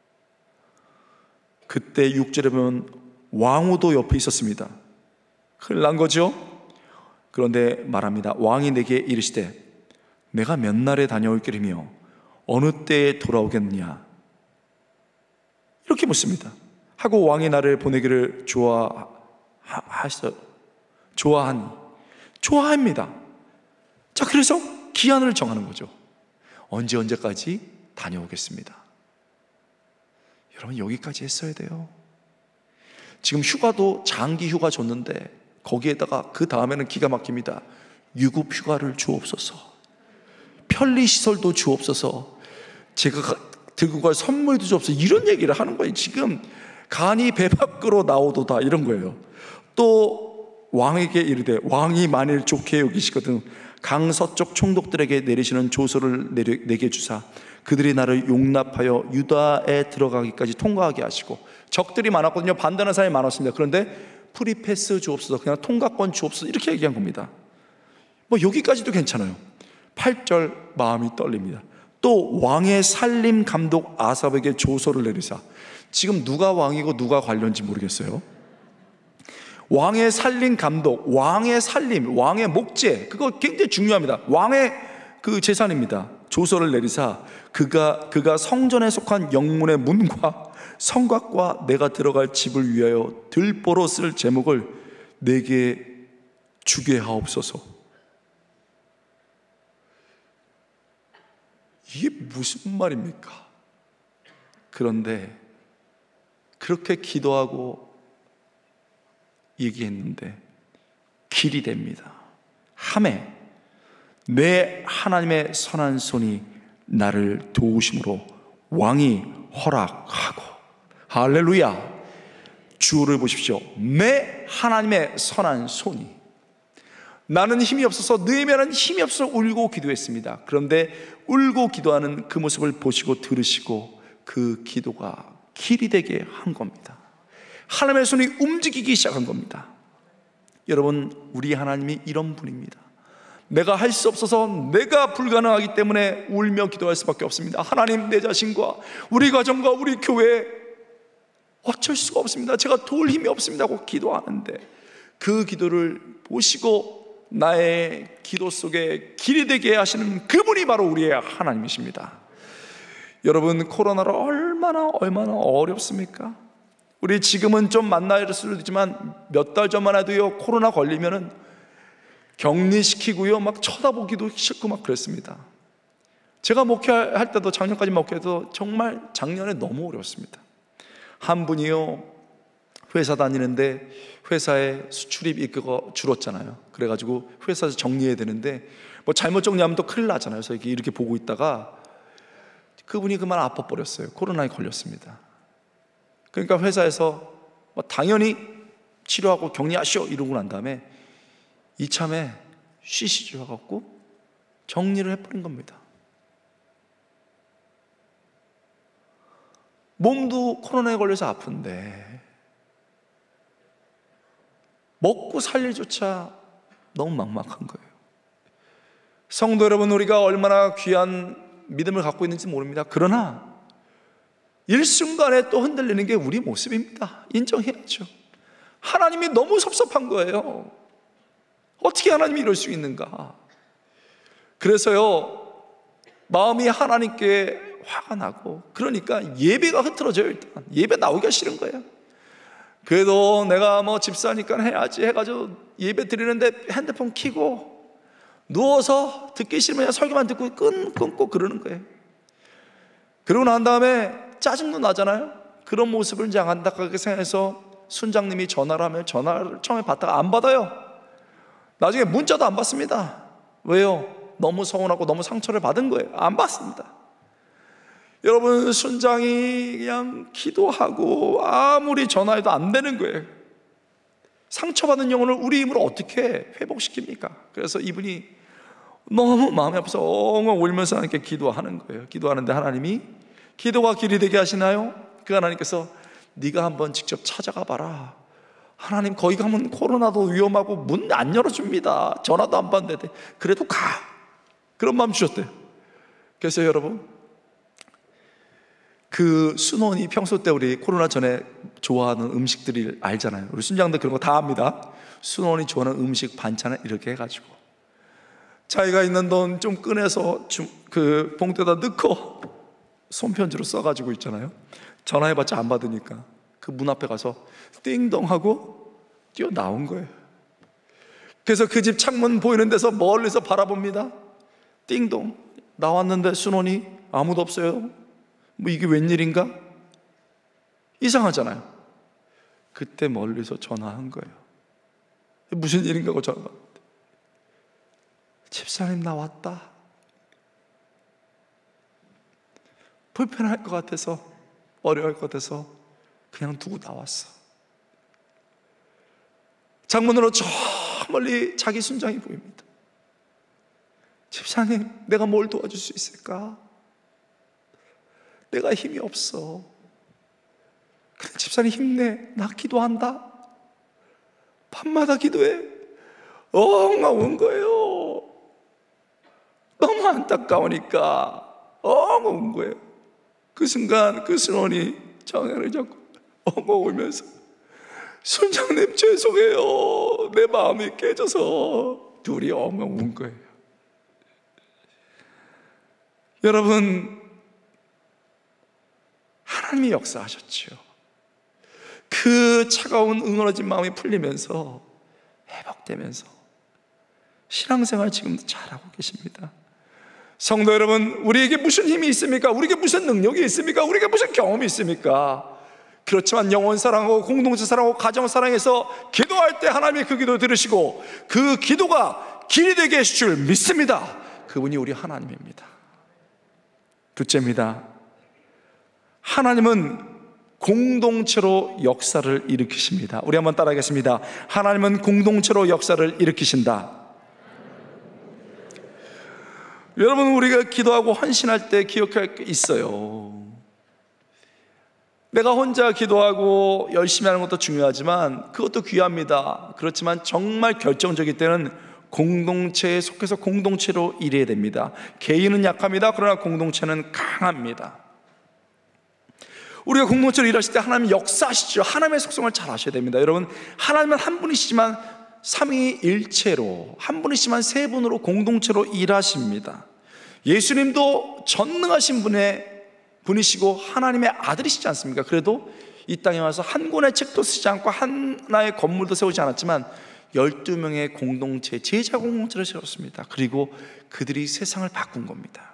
그때 육 절에 보면 왕후도 옆에 있었습니다. 큰일 난 거죠. 그런데 말합니다. 왕이 내게 이르시되 내가 몇 날에 다녀올 길이며 어느 때에 돌아오겠느냐 이렇게 묻습니다. 하고 왕이 나를 보내기를 좋아하셔 좋아하니 좋아합니다. 자, 그래서 기한을 정하는 거죠. 언제 언제까지 다녀오겠습니다. 여러분, 여기까지 했어야 돼요. 지금 휴가도 장기 휴가 줬는데 거기에다가 그 다음에는 기가 막힙니다. 유급 휴가를 주옵소서, 편리시설도 주옵소서, 제가 들고 갈 선물도 주옵소서, 이런 얘기를 하는 거예요. 지금 간이 배 밖으로 나오도다 이런 거예요. 또 왕에게 이르되 왕이 만일 좋게 여기시거든 강서쪽 총독들에게 내리시는 조서를 내려, 내게 주사 그들이 나를 용납하여 유다에 들어가기까지 통과하게 하시고, 적들이 많았거든요. 반대하는 사람이 많았습니다. 그런데 프리패스 주옵소서, 그냥 통과권 주옵소서, 이렇게 얘기한 겁니다. 뭐 여기까지도 괜찮아요. 팔 절 마음이 떨립니다. 또 왕의 살림 감독 아삽에게 조서를 내리사, 지금 누가 왕이고 누가 관련인지 모르겠어요. 왕의 살림 감독, 왕의 살림, 왕의 목재, 그거 굉장히 중요합니다. 왕의 그 재산입니다. 조서를 내리사 그가 그가 성전에 속한 영문의 문과 성곽과 내가 들어갈 집을 위하여 들보로 쓸 제목을 내게 주게 하옵소서. 이게 무슨 말입니까? 그런데 그렇게 기도하고 얘기했는데 길이 됩니다. 하매 내 하나님의 선한 손이 나를 도우심으로 왕이 허락하고, 할렐루야, 주를 보십시오. 내 하나님의 선한 손이, 나는 힘이 없어서 느헤미야는 힘이 없어서 울고 기도했습니다. 그런데 울고 기도하는 그 모습을 보시고 들으시고 그 기도가 길이 되게 한 겁니다. 하나님의 손이 움직이기 시작한 겁니다. 여러분, 우리 하나님이 이런 분입니다. 내가 할 수 없어서, 내가 불가능하기 때문에 울며 기도할 수밖에 없습니다. 하나님, 내 자신과 우리 가정과 우리 교회 어쩔 수가 없습니다. 제가 도울 힘이 없습니다 하고 기도하는데 그 기도를 보시고 나의 기도 속에 길이 되게 하시는 그분이 바로 우리의 하나님이십니다. 여러분, 코로나로 얼마나 얼마나 어렵습니까? 우리 지금은 좀 만날 수도 있지만 몇 달 전만 해도요, 코로나 걸리면은 격리시키고요, 막 쳐다보기도 싫고 막 그랬습니다. 제가 목회할 때도, 작년까지 목회해도 정말 작년에 너무 어려웠습니다. 한 분이요, 회사 다니는데 회사에 수출입이 그거 줄었잖아요. 그래가지고 회사에서 정리해야 되는데 뭐 잘못 정리하면 또 큰일 나잖아요. 그래서 이렇게, 이렇게 보고 있다가 그분이 그만 아파버렸어요. 코로나에 걸렸습니다. 그러니까 회사에서 뭐 당연히 치료하고 격리하시오 이러고 난 다음에 이참에 쉬시죠 하고 정리를 해버린 겁니다. 몸도 코로나에 걸려서 아픈데 먹고 살 일조차 너무 막막한 거예요. 성도 여러분, 우리가 얼마나 귀한 믿음을 갖고 있는지 모릅니다. 그러나 일순간에 또 흔들리는 게 우리 모습입니다. 인정해야죠. 하나님이 너무 섭섭한 거예요. 어떻게 하나님이 이럴 수 있는가? 그래서요, 마음이 하나님께 화가 나고, 그러니까 예배가 흐트러져요. 일단 예배 나오기가 싫은 거예요. 그래도 내가 뭐 집사니까 해야지 해가지고 예배 드리는데 핸드폰 켜고 누워서 듣기 싫으면 설교만 듣고 끊, 끊고 그러는 거예요. 그러고 난 다음에 짜증도 나잖아요. 그런 모습을 이제 안타깝게 생각해서 순장님이 전화를 하면 전화를 처음에 받다가 안 받아요. 나중에 문자도 안 받습니다. 왜요? 너무 서운하고 너무 상처를 받은 거예요. 안 받습니다. 여러분, 순장이 그냥 기도하고 아무리 전화해도 안 되는 거예요. 상처받은 영혼을 우리 힘으로 어떻게 회복시킵니까? 그래서 이분이 너무 마음이 아파서 엉엉 울면서 하나님께 기도하는 거예요. 기도하는데 하나님이 기도가 길이 되게 하시나요? 그 하나님께서 네가 한번 직접 찾아가 봐라. 하나님 거기 가면 코로나도 위험하고 문 안 열어줍니다. 전화도 안 받는데 그래도 가. 그런 마음 주셨대요. 그래서 여러분, 그 순원이 평소 때 우리 코로나 전에 좋아하는 음식들을 알잖아요. 우리 순장들 그런 거 다 압니다. 순원이 좋아하는 음식 반찬을 이렇게 해가지고 자기가 있는 돈 좀 꺼내서 주, 그 봉투에다 넣고 손편지로 써가지고 있잖아요. 전화해봤자 안 받으니까 그 문 앞에 가서 띵동하고 뛰어 나온 거예요. 그래서 그 집 창문 보이는 데서 멀리서 바라봅니다. 띵동 나왔는데 순원이 아무도 없어요. 뭐 이게 웬일인가? 이상하잖아요. 그때 멀리서 전화한 거예요. 무슨 일인가 하고 전화 받는데 집사님 나 왔다. 불편할 것 같아서, 어려울 것 같아서 그냥 두고 나왔어. 창문으로 저 멀리 자기 순장이 보입니다. 집사님, 내가 뭘 도와줄 수 있을까? 내가 힘이 없어. 근데 집사님 힘내. 나 기도한다. 밤마다 기도해. 엉엉 운 거예요. 너무 안타까우니까 엉엉 운 거예요. 그 순간 그 순원이 정혜를 잡고 엉엉 울면서 순장님 죄송해요. 내 마음이 깨져서 둘이 엉엉 운 거예요. 여러분, 하나님이 역사하셨죠. 그 차가운 응어러진 마음이 풀리면서 회복되면서 신앙생활 지금도 잘하고 계십니다. 성도 여러분, 우리에게 무슨 힘이 있습니까? 우리에게 무슨 능력이 있습니까? 우리에게 무슨 경험이 있습니까? 그렇지만 영혼 사랑하고 공동체 사랑하고 가정 사랑해서 기도할 때 하나님이 그 기도 들으시고 그 기도가 길이 되게 하실 줄 믿습니다. 그분이 우리 하나님입니다. 둘째입니다. 하나님은 공동체로 역사를 일으키십니다. 우리 한번 따라하겠습니다. 하나님은 공동체로 역사를 일으키신다. 여러분, 우리가 기도하고 헌신할 때 기억할 게 있어요. 내가 혼자 기도하고 열심히 하는 것도 중요하지만 그것도 귀합니다. 그렇지만 정말 결정적일 때는 공동체에 속해서 공동체로 일해야 됩니다. 개인은 약합니다. 그러나 공동체는 강합니다. 우리가 공동체로 일하실 때 하나님 역사하시죠. 하나님의 속성을 잘 아셔야 됩니다. 여러분, 하나님은 한 분이시지만 삼위일체로, 한 분이시지만 세 분으로 공동체로 일하십니다. 예수님도 전능하신 분의 분이시고 하나님의 아들이시지 않습니까? 그래도 이 땅에 와서 한 권의 책도 쓰지 않고 하나의 건물도 세우지 않았지만 열두 명의 공동체, 제자 공동체를 세웠습니다. 그리고 그들이 세상을 바꾼 겁니다.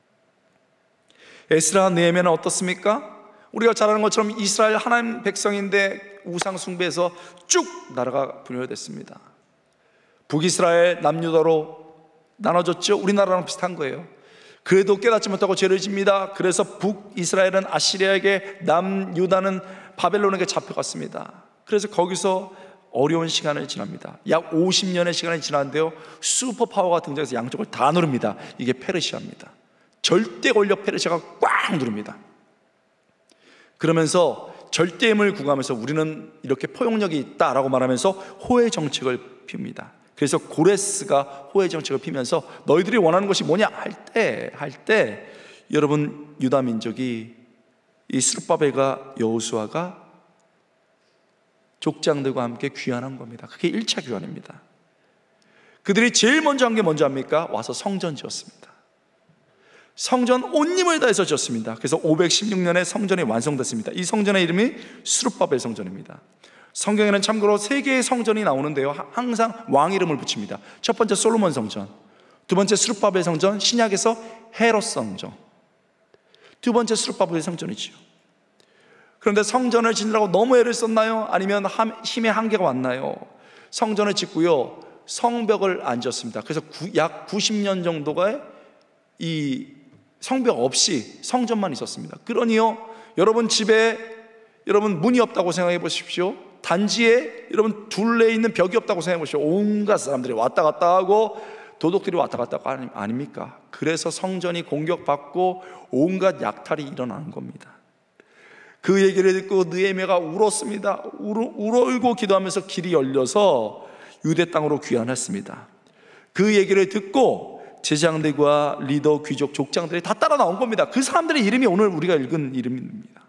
에스라, 느헤미야는 어떻습니까? 우리가 잘 아는 것처럼 이스라엘 하나님 백성인데 우상 숭배에서 쭉 나라가 분열됐습니다. 북이스라엘, 남유다로 나눠졌죠. 우리나라랑 비슷한 거예요. 그래도 깨닫지 못하고 죄를 집니다. 그래서 북이스라엘은 아시리아에게, 남유다는 바벨론에게 잡혀갔습니다. 그래서 거기서 어려운 시간을 지납니다. 약 오십 년의 시간이 지났는데요, 슈퍼파워가 등장해서 양쪽을 다 누릅니다. 이게 페르시아입니다. 절대 권력 페르시아가 꽉 누릅니다. 그러면서 절대임을 구가하면서 우리는 이렇게 포용력이 있다라고 말하면서 호혜 정책을 핍니다. 그래서 고레스가 호혜 정책을 피면서 너희들이 원하는 것이 뭐냐 할 때, 할 때 여러분, 유다 민족이 이 스룹바벨과 여호수아가 족장들과 함께 귀환한 겁니다. 그게 일 차 귀환입니다. 그들이 제일 먼저 한 게 뭔지 압니까? 와서 성전 지었습니다. 성전 온 힘을 다해서 지었습니다. 그래서 오백십육 년에 성전이 완성됐습니다. 이 성전의 이름이 스룹바벨 성전입니다. 성경에는 참고로 세 개의 성전이 나오는데요, 항상 왕 이름을 붙입니다. 첫 번째 솔로몬 성전, 두 번째 스룹바벨 성전, 신약에서 헤롯 성전. 두 번째 스룹바벨 성전이지요. 그런데 성전을 짓느라고 너무 애를 썼나요? 아니면 힘의 한계가 왔나요? 성전을 짓고요, 성벽을 안 지었습니다. 그래서 구, 약 구십 년 정도가 이 성벽 없이 성전만 있었습니다. 그러니요, 여러분 집에 여러분 문이 없다고 생각해 보십시오. 단지에 여러분 둘레 있는 벽이 없다고 생각해 보십시오. 온갖 사람들이 왔다 갔다 하고 도둑들이 왔다 갔다 하고 아닙니까? 그래서 성전이 공격받고 온갖 약탈이 일어나는 겁니다. 그 얘기를 듣고 느헤미야가 울었습니다. 울어, 울고 기도하면서 길이 열려서 유대 땅으로 귀환했습니다. 그 얘기를 듣고 제장들과 리더, 귀족, 족장들이 다 따라 나온 겁니다. 그 사람들의 이름이 오늘 우리가 읽은 이름입니다.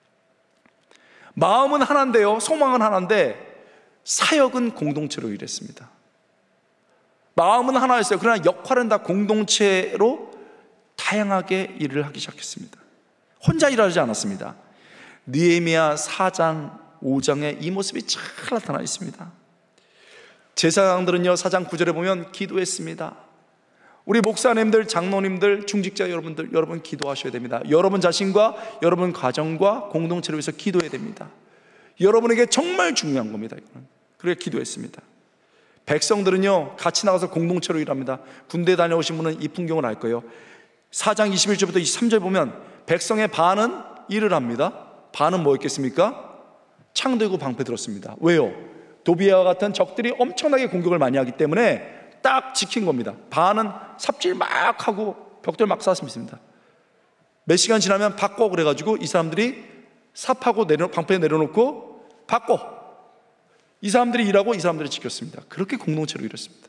마음은 하나인데요, 소망은 하나인데 사역은 공동체로 일했습니다. 마음은 하나였어요. 그러나 역할은 다 공동체로 다양하게 일을 하기 시작했습니다. 혼자 일하지 않았습니다. 느헤미야 사 장, 오 장에 이 모습이 잘 나타나 있습니다. 제사장들은요, 사 장 구 절에 보면 기도했습니다. 우리 목사님들, 장로님들, 중직자 여러분들, 여러분 기도하셔야 됩니다. 여러분 자신과 여러분 가정과 공동체를 위해서 기도해야 됩니다. 여러분에게 정말 중요한 겁니다. 이거는. 그래 기도했습니다. 백성들은요, 같이 나가서 공동체로 일합니다. 군대 다녀오신 분은 이 풍경을 알 거예요. 사 장 이십일 절부터 이십삼 절 보면 백성의 반은 일을 합니다. 반은 뭐였겠습니까? 창 들고 방패 들었습니다. 왜요? 도비아와 같은 적들이 엄청나게 공격을 많이 하기 때문에 딱 지킨 겁니다. 반은 삽질 막 하고 벽돌 막 쌓았습니다. 몇 시간 지나면 바꿔 그래가지고 이 사람들이 삽하고 내려, 방패 내려놓고 바꿔, 이 사람들이 일하고 이 사람들이 지켰습니다. 그렇게 공동체로 일했습니다.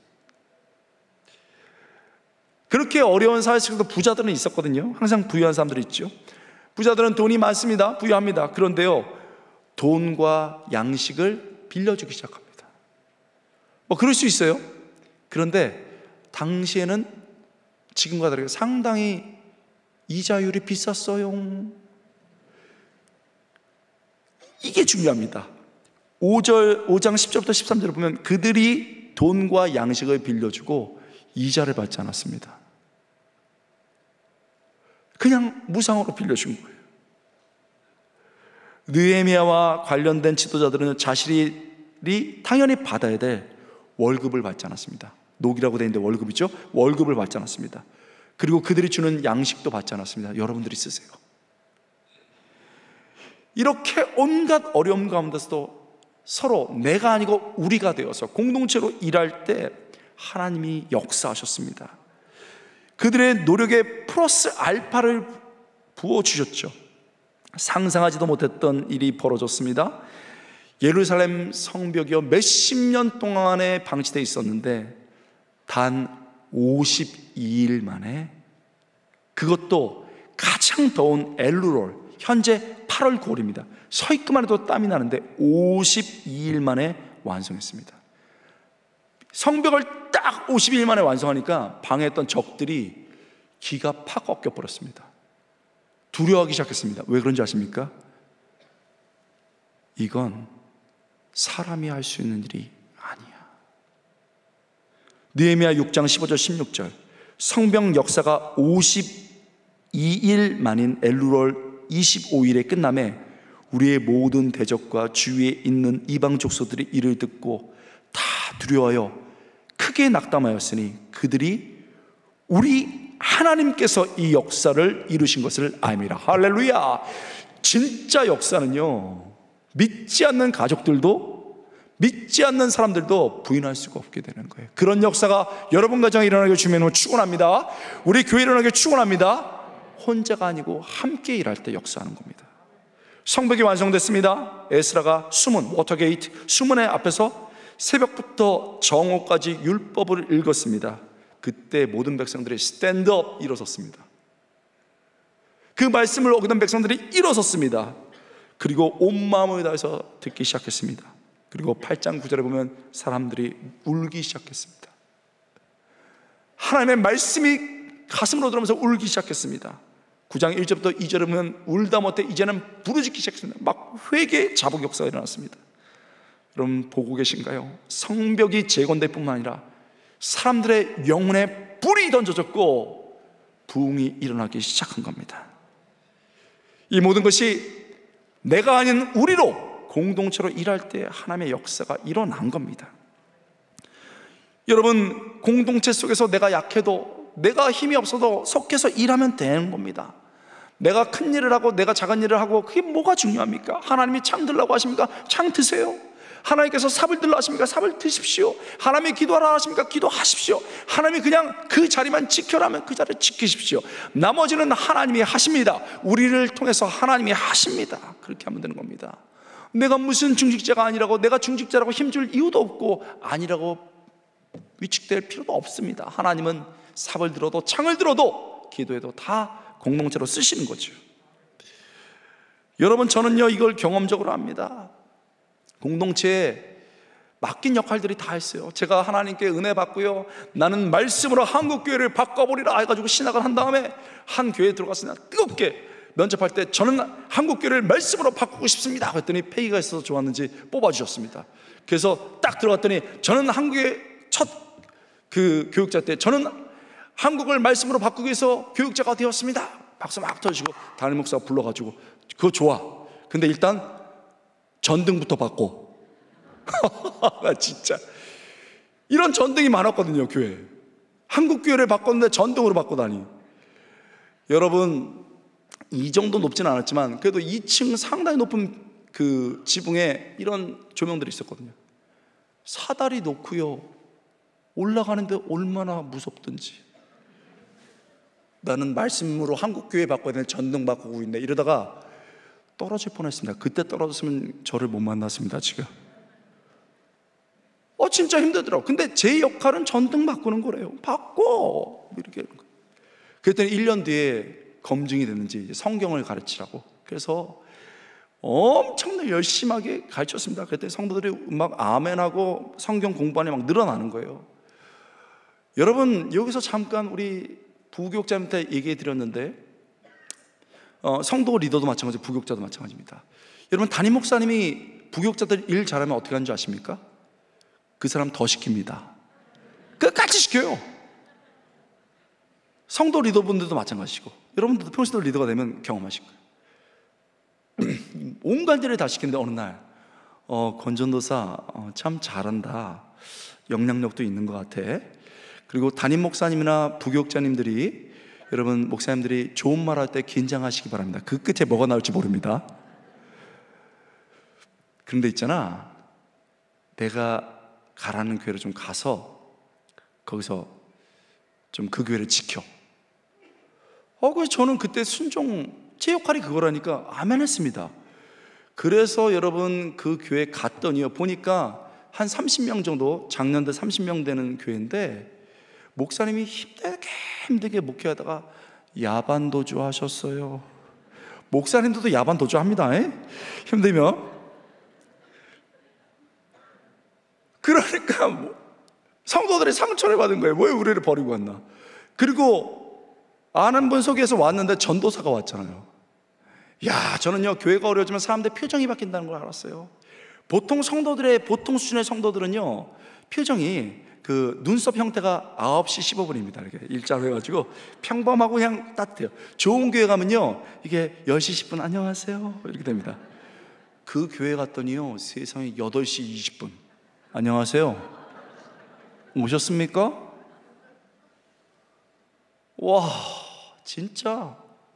그렇게 어려운 사회 속에서 부자들은 있었거든요. 항상 부유한 사람들이 있죠. 부자들은 돈이 많습니다. 부유합니다. 그런데요, 돈과 양식을 빌려주기 시작합니다. 뭐 그럴 수 있어요. 그런데 당시에는 지금과 다르게 상당히 이자율이 비쌌어요. 이게 중요합니다. 오 절, 오 장 십 절부터 십삼 절을 보면 그들이 돈과 양식을 빌려주고 이자를 받지 않았습니다. 그냥 무상으로 빌려준 거예요. 느헤미야와 관련된 지도자들은 자신이 당연히 받아야 될 월급을 받지 않았습니다. 녹이라고 되어 있는데 월급이죠. 월급을 받지 않았습니다. 그리고 그들이 주는 양식도 받지 않았습니다. 여러분들이 쓰세요. 이렇게 온갖 어려움 가운데서도 서로 내가 아니고 우리가 되어서 공동체로 일할 때 하나님이 역사하셨습니다. 그들의 노력에 플러스 알파를 부어주셨죠. 상상하지도 못했던 일이 벌어졌습니다. 예루살렘 성벽이요, 몇십 년 동안에 방치되어 있었는데 단 오십이 일 만에, 그것도 가장 더운 엘루롤, 현재 팔월 구월입니다. 서 있기만 해도 땀이 나는데 오십이 일 만에 완성했습니다. 성벽을 딱 오십이 일 만에 완성하니까 방에 있던 적들이 기가 팍 꺾여버렸습니다. 두려워하기 시작했습니다. 왜 그런지 아십니까? 이건 사람이 할 수 있는 일이 아니야. 느헤미야 육 장 십오 절 십육 절, 성벽 역사가 오십이 일 만인 엘루롤 이십오 일에 끝남에 우리의 모든 대적과 주위에 있는 이방 족속들이 이를 듣고 다 두려워하여 크게 낙담하였으니 그들이 우리 하나님께서 이 역사를 이루신 것을 알미라. 할렐루야. 진짜 역사는요, 믿지 않는 가족들도 믿지 않는 사람들도 부인할 수가 없게 되는 거예요. 그런 역사가 여러분 가정에 일어나게 주님으로 축원합니다. 우리 교회에 일어나게 축원합니다. 혼자가 아니고 함께 일할 때 역사하는 겁니다. 성벽이 완성됐습니다. 에스라가 수문, 워터게이트 수문의 앞에서 새벽부터 정오까지 율법을 읽었습니다. 그때 모든 백성들이 스탠드업 일어섰습니다. 그 말씀을 어기던 백성들이 일어섰습니다. 그리고 온 마음을 다해서 듣기 시작했습니다. 그리고 팔 장 구 절에 보면 사람들이 울기 시작했습니다. 하나님의 말씀이 가슴으로 들어오면서 울기 시작했습니다. 구 장 일 절부터 이 절에 보면 울다 못해 이제는 부르짖기 시작했습니다. 막 회개 자복 역사가 일어났습니다. 여러분 보고 계신가요? 성벽이 재건될 뿐만 아니라 사람들의 영혼에 불이 던져졌고 부흥이 일어나기 시작한 겁니다. 이 모든 것이 내가 아닌 우리로 공동체로 일할 때 하나님의 역사가 일어난 겁니다. 여러분, 공동체 속에서 내가 약해도, 내가 힘이 없어도 속해서 일하면 되는 겁니다. 내가 큰 일을 하고 내가 작은 일을 하고 그게 뭐가 중요합니까? 하나님이 창 들라고 하십니까? 창 드세요. 하나님께서 삽을 들라 하십니까? 삽을 드십시오. 하나님이 기도하라 하십니까? 기도하십시오. 하나님이 그냥 그 자리만 지켜라면 그 자리를 지키십시오. 나머지는 하나님이 하십니다. 우리를 통해서 하나님이 하십니다. 그렇게 하면 되는 겁니다. 내가 무슨 중직자가 아니라고, 내가 중직자라고 힘줄 이유도 없고 아니라고 위축될 필요도 없습니다. 하나님은 삽을 들어도 창을 들어도 기도해도 다 공동체로 쓰시는 거죠. 여러분, 저는요 이걸 경험적으로 합니다. 공동체에 맡긴 역할들이 다 있어요. 제가 하나님께 은혜 받고요, 나는 말씀으로 한국교회를 바꿔보리라 해가지고 신학을 한 다음에 한 교회에 들어갔으나 뜨겁게 면접할 때 저는 한국교회를 말씀으로 바꾸고 싶습니다 그랬더니 패기가 있어서 좋았는지 뽑아주셨습니다. 그래서 딱 들어갔더니 저는 한국의 첫 그 교육자 때 저는 한국을 말씀으로 바꾸기 위해서 교육자가 되었습니다. 박수 막 터지고 담임 목사가 불러가지고 그거 좋아. 근데 일단 전등부터 받고. 나 진짜 이런 전등이 많았거든요. 교회에 한국교회를 바꿨는데 전등으로 바꿔다니. 여러분, 이 정도 높지는 않았지만 그래도 이 층 상당히 높은 그 지붕에 이런 조명들이 있었거든요. 사다리 놓고요 올라가는데 얼마나 무섭든지. 나는 말씀으로 한국교회 바꿔야 되는 전등 바꾸고 있네 이러다가 떨어질 뻔했습니다. 그때 떨어졌으면 저를 못 만났습니다. 지금 어 진짜 힘들더라고. 근데 제 역할은 전등 바꾸는 거래요. 바꿔 이렇게. 그랬더니 일 년 뒤에 검증이 됐는지 성경을 가르치라고. 그래서 엄청나게 열심하게 가르쳤습니다. 그때 성도들이 막 아멘하고 성경 공부하니 막 늘어나는 거예요. 여러분, 여기서 잠깐 우리 부교육자님한테 얘기해 드렸는데 어, 성도 리더도 마찬가지고 부교육자도 마찬가지입니다. 여러분, 담임 목사님이 부교육자들 일 잘하면 어떻게 하는 줄 아십니까? 그 사람 더 시킵니다. 끝까지 시켜요. 성도 리더분들도 마찬가지고 여러분들도 평소에 리더가 되면 경험하실 거예요. 온갖 일을 다 시키는데 어느 날 어, 권전도사 어, 참 잘한다, 영향력도 있는 것 같아. 그리고 담임 목사님이나 부교육자님들이, 여러분 목사님들이 좋은 말 할 때 긴장하시기 바랍니다. 그 끝에 뭐가 나올지 모릅니다. 그런데 있잖아, 내가 가라는 교회를 좀 가서 거기서 좀 그 교회를 지켜. 어, 그래서 저는 그때 순종, 제 역할이 그거라니까 아멘 했습니다. 그래서 여러분 그 교회 갔더니요, 보니까 한 삼십 명 정도, 작년도 삼십 명 되는 교회인데 목사님이 힘들게 힘들게 목회하다가 야반 도주 하셨어요. 목사님들도 야반 도주 합니다. 에? 힘들면. 그러니까 뭐 성도들이 상처를 받은 거예요. 왜 우리를 버리고 왔나. 그리고 아는 분 소개해서 왔는데 전도사가 왔잖아요. 야, 저는요 교회가 어려워지면 사람들의 표정이 바뀐다는 걸 알았어요. 보통 성도들의, 보통 수준의 성도들은요 표정이 그 눈썹 형태가 아홉 시 십오 분입니다. 이렇게 일자로 해가지고 평범하고 그냥 따뜻해요. 좋은 교회 가면요 이게 열 시 십 분 안녕하세요 이렇게 됩니다. 그 교회 갔더니요 세상에 여덟 시 이십 분 안녕하세요 오셨습니까? 와, 진짜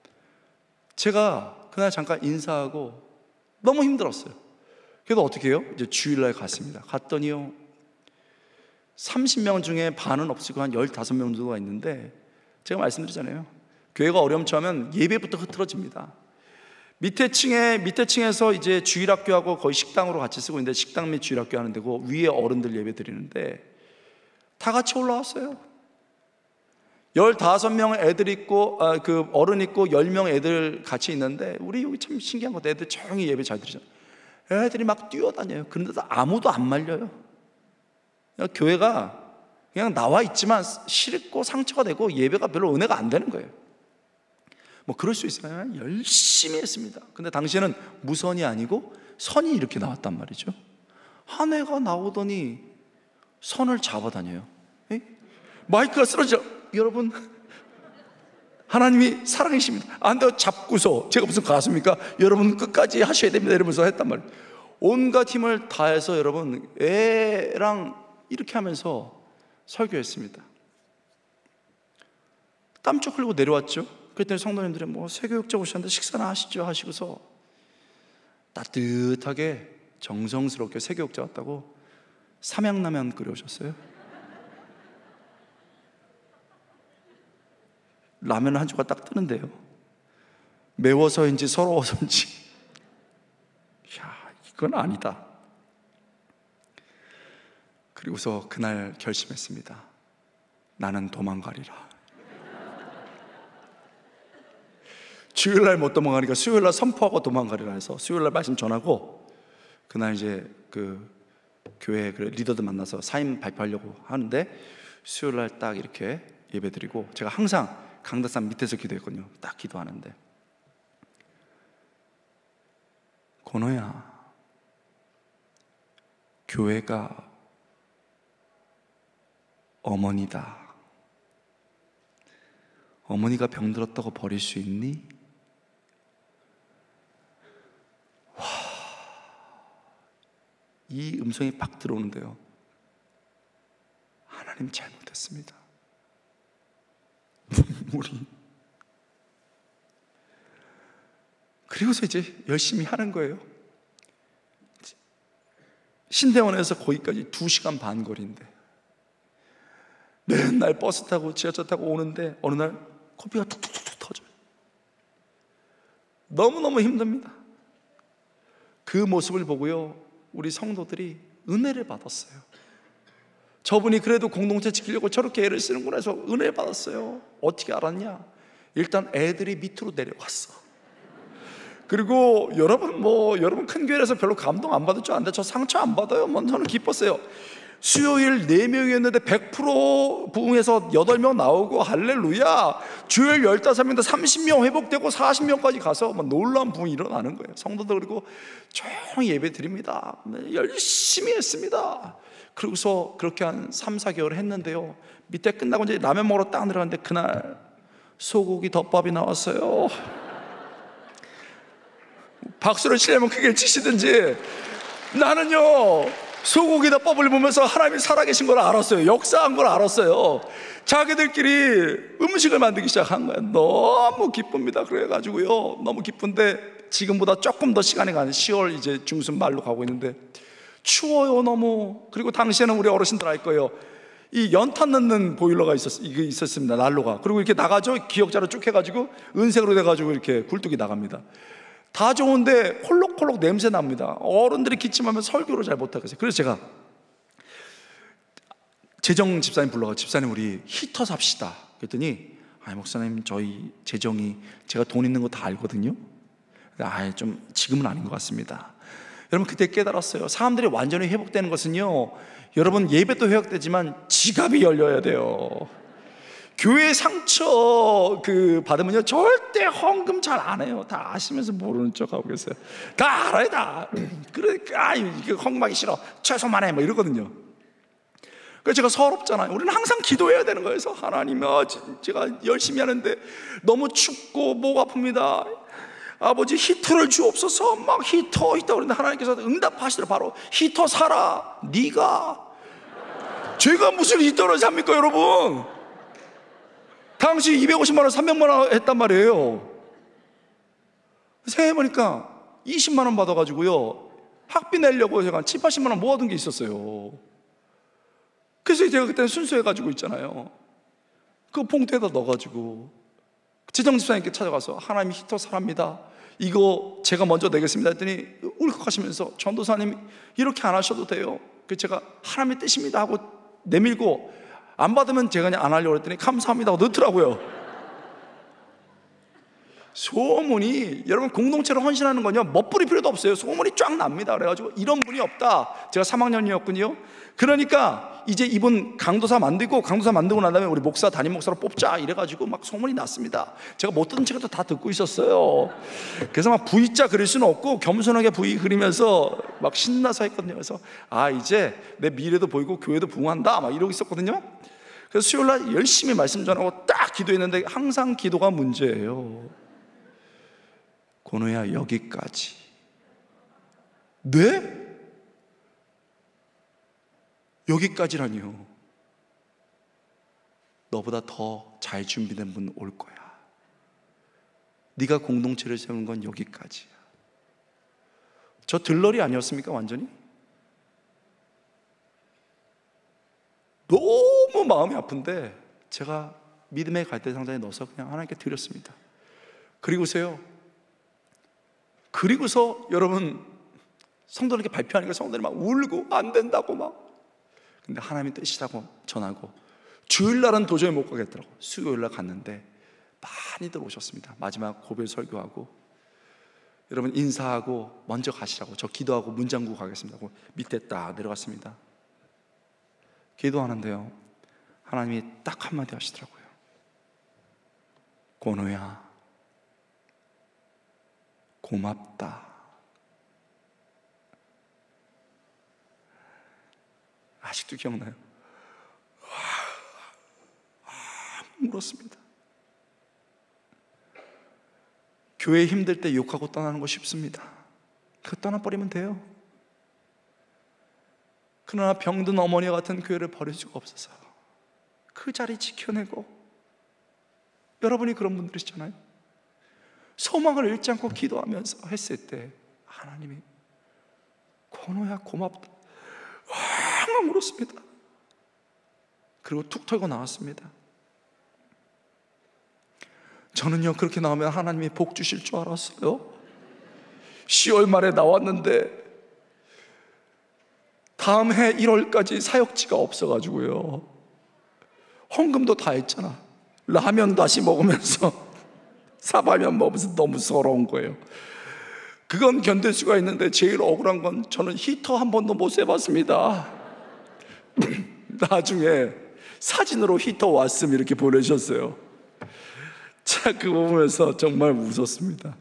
제가 그날 잠깐 인사하고 너무 힘들었어요. 그래서 어떻게 해요? 이제 주일날 갔습니다. 갔더니요 삼십 명 중에 반은 없이고 한 열다섯 명 정도가 있는데, 제가 말씀드리잖아요, 교회가 어려움처하면 예배부터 흐트러집니다. 밑에 층에, 밑에 층에서 이제 주일학교하고 거의 식당으로 같이 쓰고 있는데, 식당 및 주일학교 하는 데고 위에 어른들 예배 드리는데 다 같이 올라왔어요. 열다섯 명 애들 있고 아, 그 어른 있고 열 명 애들 같이 있는데, 우리 여기 참 신기한 것 같아요. 애들 조용히 예배 잘 드리잖아요. 애들이 막 뛰어다녀요. 그런데도 아무도 안 말려요. 교회가 그냥 나와 있지만 싫고 상처가 되고 예배가 별로 은혜가 안 되는 거예요. 뭐 그럴 수 있어요. 열심히 했습니다. 근데 당시에는 무선이 아니고 선이 이렇게 나왔단 말이죠. 한 해가 나오더니 선을 잡아다녀요. 마이크가 쓰러져. 여러분, 하나님이 사랑이십니다. 안 돼, 잡고서 제가 무슨 가수입니까? 여러분 끝까지 하셔야 됩니다 이러면서 했단 말이에요. 온갖 힘을 다해서 여러분 애랑 이렇게 하면서 설교했습니다. 땀쭉 흘리고 내려왔죠. 그랬더니 성도님들이 뭐 세교육자 오셨는데 식사나 하시죠 하시고서 따뜻하게 정성스럽게 세교육자 왔다고 삼양라면 끓여오셨어요. 라면 한 조각 딱 뜨는데요, 매워서인지 서러워서인지 야, 이건 아니다. 그리고서 그날 결심했습니다. 나는 도망가리라. 주일날 못 도망가니까 수요일날 선포하고 도망가리라 해서 수요일날 말씀 전하고 그날 이제 그 교회 그 리더들 만나서 사임 발표하려고 하는데 수요일날 딱 이렇게 예배드리고, 제가 항상 강다산 밑에서 기도했거든요. 딱 기도하는데, 권호야, 교회가 어머니다. 어머니가 병들었다고 버릴 수 있니? 와, 이 음성이 팍 들어오는데요, 하나님 잘못했습니다. 눈물이. 그리고서 이제 열심히 하는 거예요. 신대원에서 거기까지 두 시간 반 거리인데 맨날 버스 타고 지하철 타고 오는데 어느 날 코피가 툭툭툭 터져요. 너무너무 힘듭니다. 그 모습을 보고요, 우리 성도들이 은혜를 받았어요. 저분이 그래도 공동체 지키려고 저렇게 애를 쓰는구나 해서 은혜를 받았어요. 어떻게 알았냐? 일단 애들이 밑으로 내려갔어. 그리고 여러분 뭐 여러분 큰 교회에서 별로 감동 안 받을 줄 아는데 저 상처 안 받아요. 뭐 저는 기뻤어요. 수요일 네 명이었는데 백 퍼센트 부흥해서 여덟 명 나오고 할렐루야. 주일 열다섯 명인데 삼십 명 회복되고 사십 명까지 가서 뭐 놀라운 부흥이 일어나는 거예요. 성도들 그리고 조용히 예배 드립니다. 열심히 했습니다. 그러고서 그렇게 한 삼, 사 개월 했는데요, 밑에 끝나고 이제 라면 먹으러 딱 들어갔는데 그날 소고기 덮밥이 나왔어요. 박수를 치려면 크게 치시든지, 나는요 소고기 덮밥을 보면서 하나님이 살아계신 걸 알았어요. 역사한 걸 알았어요. 자기들끼리 음식을 만들기 시작한 거예요. 너무 기쁩니다. 그래가지고요, 너무 기쁜데 지금보다 조금 더 시간이 가는 시월 이제 중순 말로 가고 있는데 추워요 너무. 그리고 당시에는 우리 어르신들 알 거예요, 이 연탄 넣는 보일러가 있었, 이게 있었습니다. 난로가. 그리고 이렇게 나가죠. 기역자로 쭉 해가지고 은색으로 돼가지고 이렇게 굴뚝이 나갑니다. 다 좋은데 콜록콜록 냄새 납니다. 어른들이 기침하면 설교를 잘 못하겠어요. 그래서 제가 재정 집사님 불러가, 집사님 우리 히터 삽시다. 그랬더니 아 목사님 저희 재정이 제가 돈 있는 거 다 알거든요. 아 좀 지금은 아닌 것 같습니다. 여러분 그때 깨달았어요. 사람들이 완전히 회복되는 것은요, 여러분 예배도 회복되지만 지갑이 열려야 돼요. 교회 상처 그 받으면요 절대 헌금 잘 안 해요. 다 아시면서 모르는 척 하고 계세요. 다 알아요 다. 그러니까 아 이게 헌금하기 싫어, 최소만 해 뭐 이러거든요. 그래서 제가 서럽잖아요. 우리는 항상 기도해야 되는 거예요. 그래서 하나님, 아, 제가 열심히 하는데 너무 춥고 목 아픕니다. 아버지 히터를 주옵소서. 막 히터 히터 그런데 하나님께서 응답하시더라. 바로 히터 사라. 네가. 제가 무슨 히터를 삽니까 여러분? 당시 이백오십만 원 삼백만 원 했단 말이에요. 생각해보니까 이십만 원 받아가지고요 학비 내려고 제가 칠, 팔십만 원 모아둔 게 있었어요. 그래서 제가 그때는 순수해가지고 있잖아요. 그 봉투에다 넣어가지고 재정집사님께 찾아가서 하나님 히터 사랍니다. 이거 제가 먼저 내겠습니다 했더니 울컥하시면서 전도사님 이렇게 안 하셔도 돼요. 그래서 제가 하나님의 뜻입니다 하고 내밀고 안 받으면 제가 그냥 안 하려고 했더니 감사합니다 하고 넣더라고요. 소문이, 여러분 공동체로 헌신하는 건요 멋부릴 필요도 없어요. 소문이 쫙 납니다. 그래가지고 이런 분이 없다. 제가 삼 학년이었군요 그러니까 이제 이분 강도사 만들고, 강도사 만들고 난 다음에 우리 목사 담임 목사로 뽑자 이래가지고 막 소문이 났습니다. 제가 못 듣는 책도 다 듣고 있었어요. 그래서 막 V자 그릴 수는 없고 겸손하게 V 그리면서 막 신나서 했거든요. 그래서 아 이제 내 미래도 보이고 교회도 부흥한다 막 이러고 있었거든요. 그래서 수요일날 열심히 말씀 전하고 딱 기도했는데 항상 기도가 문제예요. 권호야, 여기까지. 네? 여기까지라니요. 너보다 더 잘 준비된 분 올 거야. 네가 공동체를 세우는 건 여기까지야. 저 들러리 아니었습니까? 완전히 너무 마음이 아픈데 제가 믿음의 갈대 상자에 넣어서 그냥 하나님께 드렸습니다. 그리고서요 그리고서 여러분 성도들에게 발표하니까 성도들이 막 울고 안 된다고 막. 근데 하나님의 뜻이라고 전하고 주일날은 도저히 못 가겠더라고. 수요일날 갔는데 많이들 오셨습니다. 마지막 고별 설교하고 여러분 인사하고 먼저 가시라고, 저 기도하고 문 잠그고 가겠습니다 하고 밑에 딱 내려갔습니다. 기도하는데요 하나님이 딱 한마디 하시더라고요. 권호야, 고맙다. 아직도 기억나요. 울었습니다. 교회 힘들 때 욕하고 떠나는 거 쉽습니다. 그 떠나버리면 돼요. 그러나 병든 어머니와 같은 교회를 버릴 수가 없어서 그 자리 지켜내고, 여러분이 그런 분들이시잖아요. 소망을 잃지 않고 기도하면서 했을 때 하나님이 권호야 고맙다 막 울었습니다. 그리고 툭 털고 나왔습니다. 저는요 그렇게 나오면 하나님이 복 주실 줄 알았어요. 시월 말에 나왔는데 다음 해 일월까지 사역지가 없어가지고요 헌금도 다 했잖아. 라면 다시 먹으면서 사발면 먹으면서 너무 서러운 거예요. 그건 견딜 수가 있는데 제일 억울한 건 저는 히터 한 번도 못 세봤습니다. 나중에 사진으로 히터 왔음 이렇게 보내셨어요. 자, 그거 보면서 정말 웃었습니다.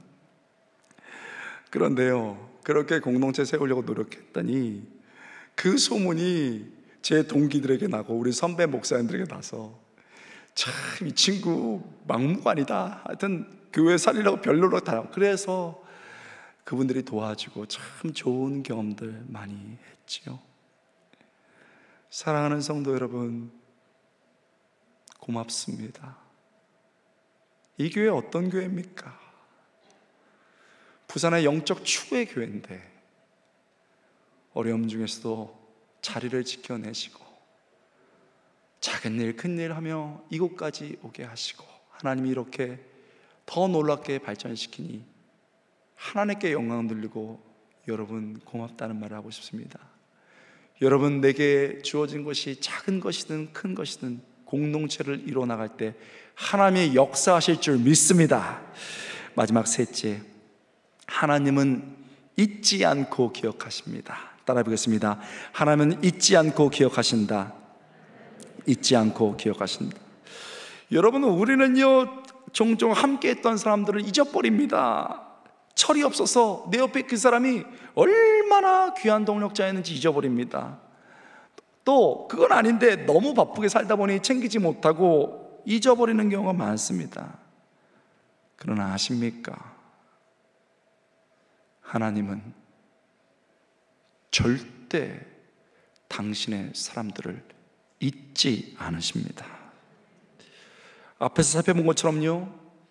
그런데요 그렇게 공동체 세우려고 노력했더니 그 소문이 제 동기들에게 나고 우리 선배 목사님들에게 나서 참 이 친구 막무가내다, 하여튼 교회 살리려고 별로로 다. 그래서 그분들이 도와주고 참 좋은 경험들 많이 했지요. 사랑하는 성도 여러분, 고맙습니다. 이 교회 어떤 교회입니까? 부산의 영적 추구의 교회인데 어려움 중에서도 자리를 지켜내시고 작은 일 큰 일 하며 이곳까지 오게 하시고 하나님이 이렇게 더 놀랍게 발전시키니 하나님께 영광 돌리고 여러분 고맙다는 말을 하고 싶습니다. 여러분 내게 주어진 것이 작은 것이든 큰 것이든 공동체를 이루어나갈 때 하나님이 역사하실 줄 믿습니다. 마지막 셋째, 하나님은 잊지 않고 기억하십니다. 따라해 보겠습니다. 하나님은 잊지 않고 기억하신다. 잊지 않고 기억하신다. 여러분, 우리는요 종종 함께 했던 사람들을 잊어버립니다. 철이 없어서 내 옆에 그 사람이 얼마나 귀한 동력자였는지 잊어버립니다. 또 그건 아닌데 너무 바쁘게 살다 보니 챙기지 못하고 잊어버리는 경우가 많습니다. 그러나 아십니까? 하나님은 절대 당신의 사람들을 잊지 않으십니다. 앞에서 살펴본 것처럼요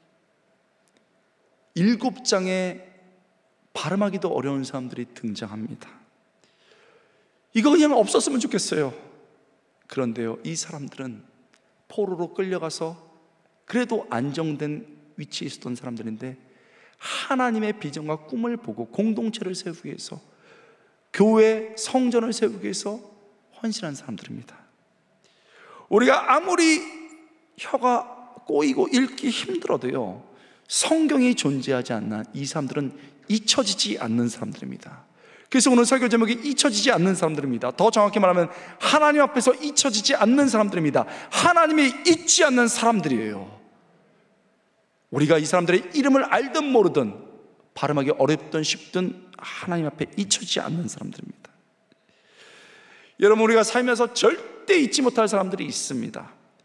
일곱 장에 발음하기도 어려운 사람들이 등장합니다. 이거 그냥 없었으면 좋겠어요. 그런데요 이 사람들은 포로로 끌려가서 그래도 안정된 위치에 있었던 사람들인데 하나님의 비전과 꿈을 보고 공동체를 세우기 위해서, 교회 성전을 세우기 위해서 헌신한 사람들입니다. 우리가 아무리 혀가 꼬이고 읽기 힘들어도요 성경이 존재하지 않는 이 사람들은 잊혀지지 않는 사람들입니다. 그래서 오늘 설교 제목이 잊혀지지 않는 사람들입니다. 더 정확히 말하면 하나님 앞에서 잊혀지지 않는 사람들입니다. 하나님이 잊지 않는 사람들이에요. 우리가 이 사람들의 이름을 알든 모르든 발음하기 어렵든 쉽든 하나님 앞에 잊혀지지 않는 사람들입니다. 여러분, 우리가 살면서 절대 잊지 못할 사람들이 있습니다.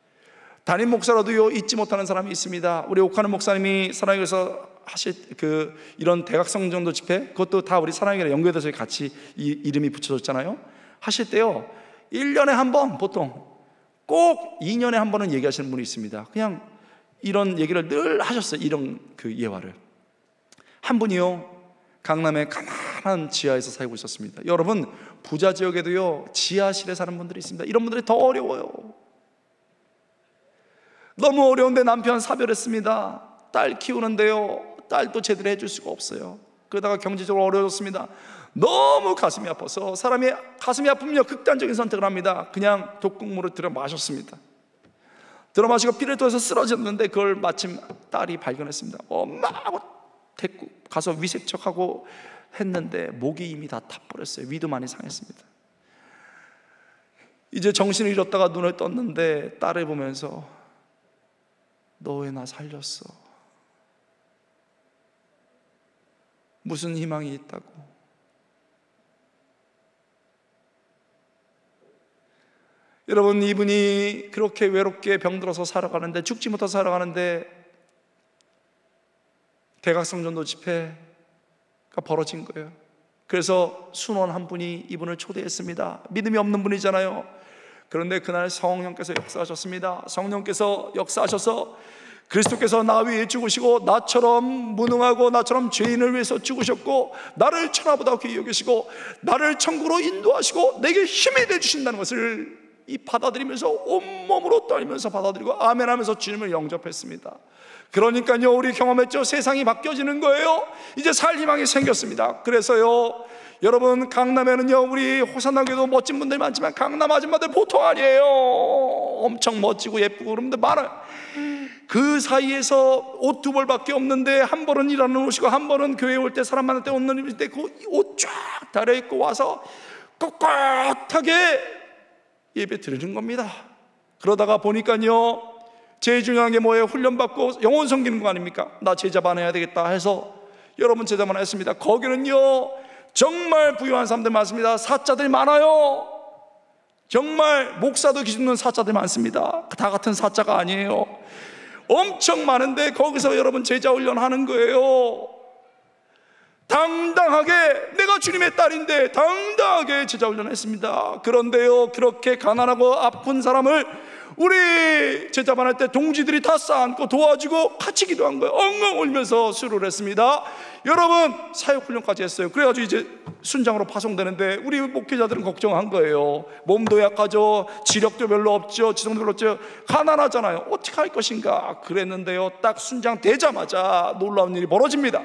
담임 목사라도요 잊지 못하는 사람이 있습니다. 우리 옥하는 목사님이 사랑교회에서 하실 그 이런 대각성 정도 집회, 그것도 다 우리 사랑교회랑 연결돼서 같이 이 이름이 붙여졌잖아요. 하실 때요 일 년에 한 번, 보통 꼭 이 년에 한 번은 얘기하시는 분이 있습니다. 그냥 이런 얘기를 늘 하셨어요. 이런 그 예화를. 한 분이요 강남의 가난한 지하에서 살고 있었습니다. 여러분, 부자 지역에도요 지하실에 사는 분들이 있습니다. 이런 분들이 더 어려워요. 너무 어려운데 남편 사별했습니다. 딸 키우는데요 딸도 제대로 해줄 수가 없어요. 그러다가 경제적으로 어려웠습니다. 너무 가슴이 아파서, 사람이 가슴이 아프면 극단적인 선택을 합니다. 그냥 독극물을 들여 마셨습니다. 들어 마시고 피를 토해서 쓰러졌는데 그걸 마침 딸이 발견했습니다. 엄마 하고 데리고 가서 위색척하고 했는데 목이 이미 다 타버렸어요. 위도 많이 상했습니다. 이제 정신을 잃었다가 눈을 떴는데 딸을 보면서 너 왜 나 살렸어? 무슨 희망이 있다고? 여러분, 이분이 그렇게 외롭게 병들어서 살아가는데, 죽지 못해서 살아가는데 대각성 전도 집회가 벌어진 거예요. 그래서 순원 한 분이 이분을 초대했습니다. 믿음이 없는 분이잖아요. 그런데 그날 성령께서 역사하셨습니다. 성령께서 역사하셔서 그리스도께서 나 위해 죽으시고 나처럼 무능하고 나처럼 죄인을 위해서 죽으셨고 나를 천하보다 귀히 여기시고 나를 천국으로 인도하시고 내게 힘이 되주신다는 것을 이 받아들이면서 온몸으로 떨면서 받아들이고 아멘하면서 주님을 영접했습니다. 그러니까요 우리 경험했죠. 세상이 바뀌어지는 거예요. 이제 살 희망이 생겼습니다. 그래서요 여러분, 강남에는요 우리 호산나교도 멋진 분들 많지만 강남 아줌마들 보통 아니에요. 엄청 멋지고 예쁘고 그런 분들 많아요. 그 사이에서 옷 두 벌밖에 없는데 한 벌은 일하는 옷이고 한 벌은 교회에 올 때 사람 만날 때 옷는 옷인데 그 옷 쫙 달아입고 와서 꼿꼿하게 예배 드리는 겁니다. 그러다가 보니까요 제일 중요한 게 뭐예요? 훈련받고 영혼 섬기는 거 아닙니까? 나 제자반 해야 되겠다 해서 여러분 제자반 했습니다. 거기는요 정말 부유한 사람들 많습니다. 사자들이 많아요. 정말 목사도 기준는 사자들 많습니다. 다 같은 사자가 아니에요. 엄청 많은데 거기서 여러분 제자 훈련하는 거예요. 당당하게 내가 주님의 딸인데 당당하게 제자 훈련했습니다. 그런데요 그렇게 가난하고 아픈 사람을 우리 제자반 할 때 동지들이 다 쌓아안고 도와주고 같이 기도한 거예요. 엉엉 울면서 수료를 했습니다. 여러분 사역훈련까지 했어요. 그래가지고 이제 순장으로 파송되는데 우리 목회자들은 걱정한 거예요. 몸도 약하죠, 지력도 별로 없죠, 지성도 별로 없죠, 가난하잖아요. 어떻게 할 것인가 그랬는데요 딱 순장 되자마자 놀라운 일이 벌어집니다.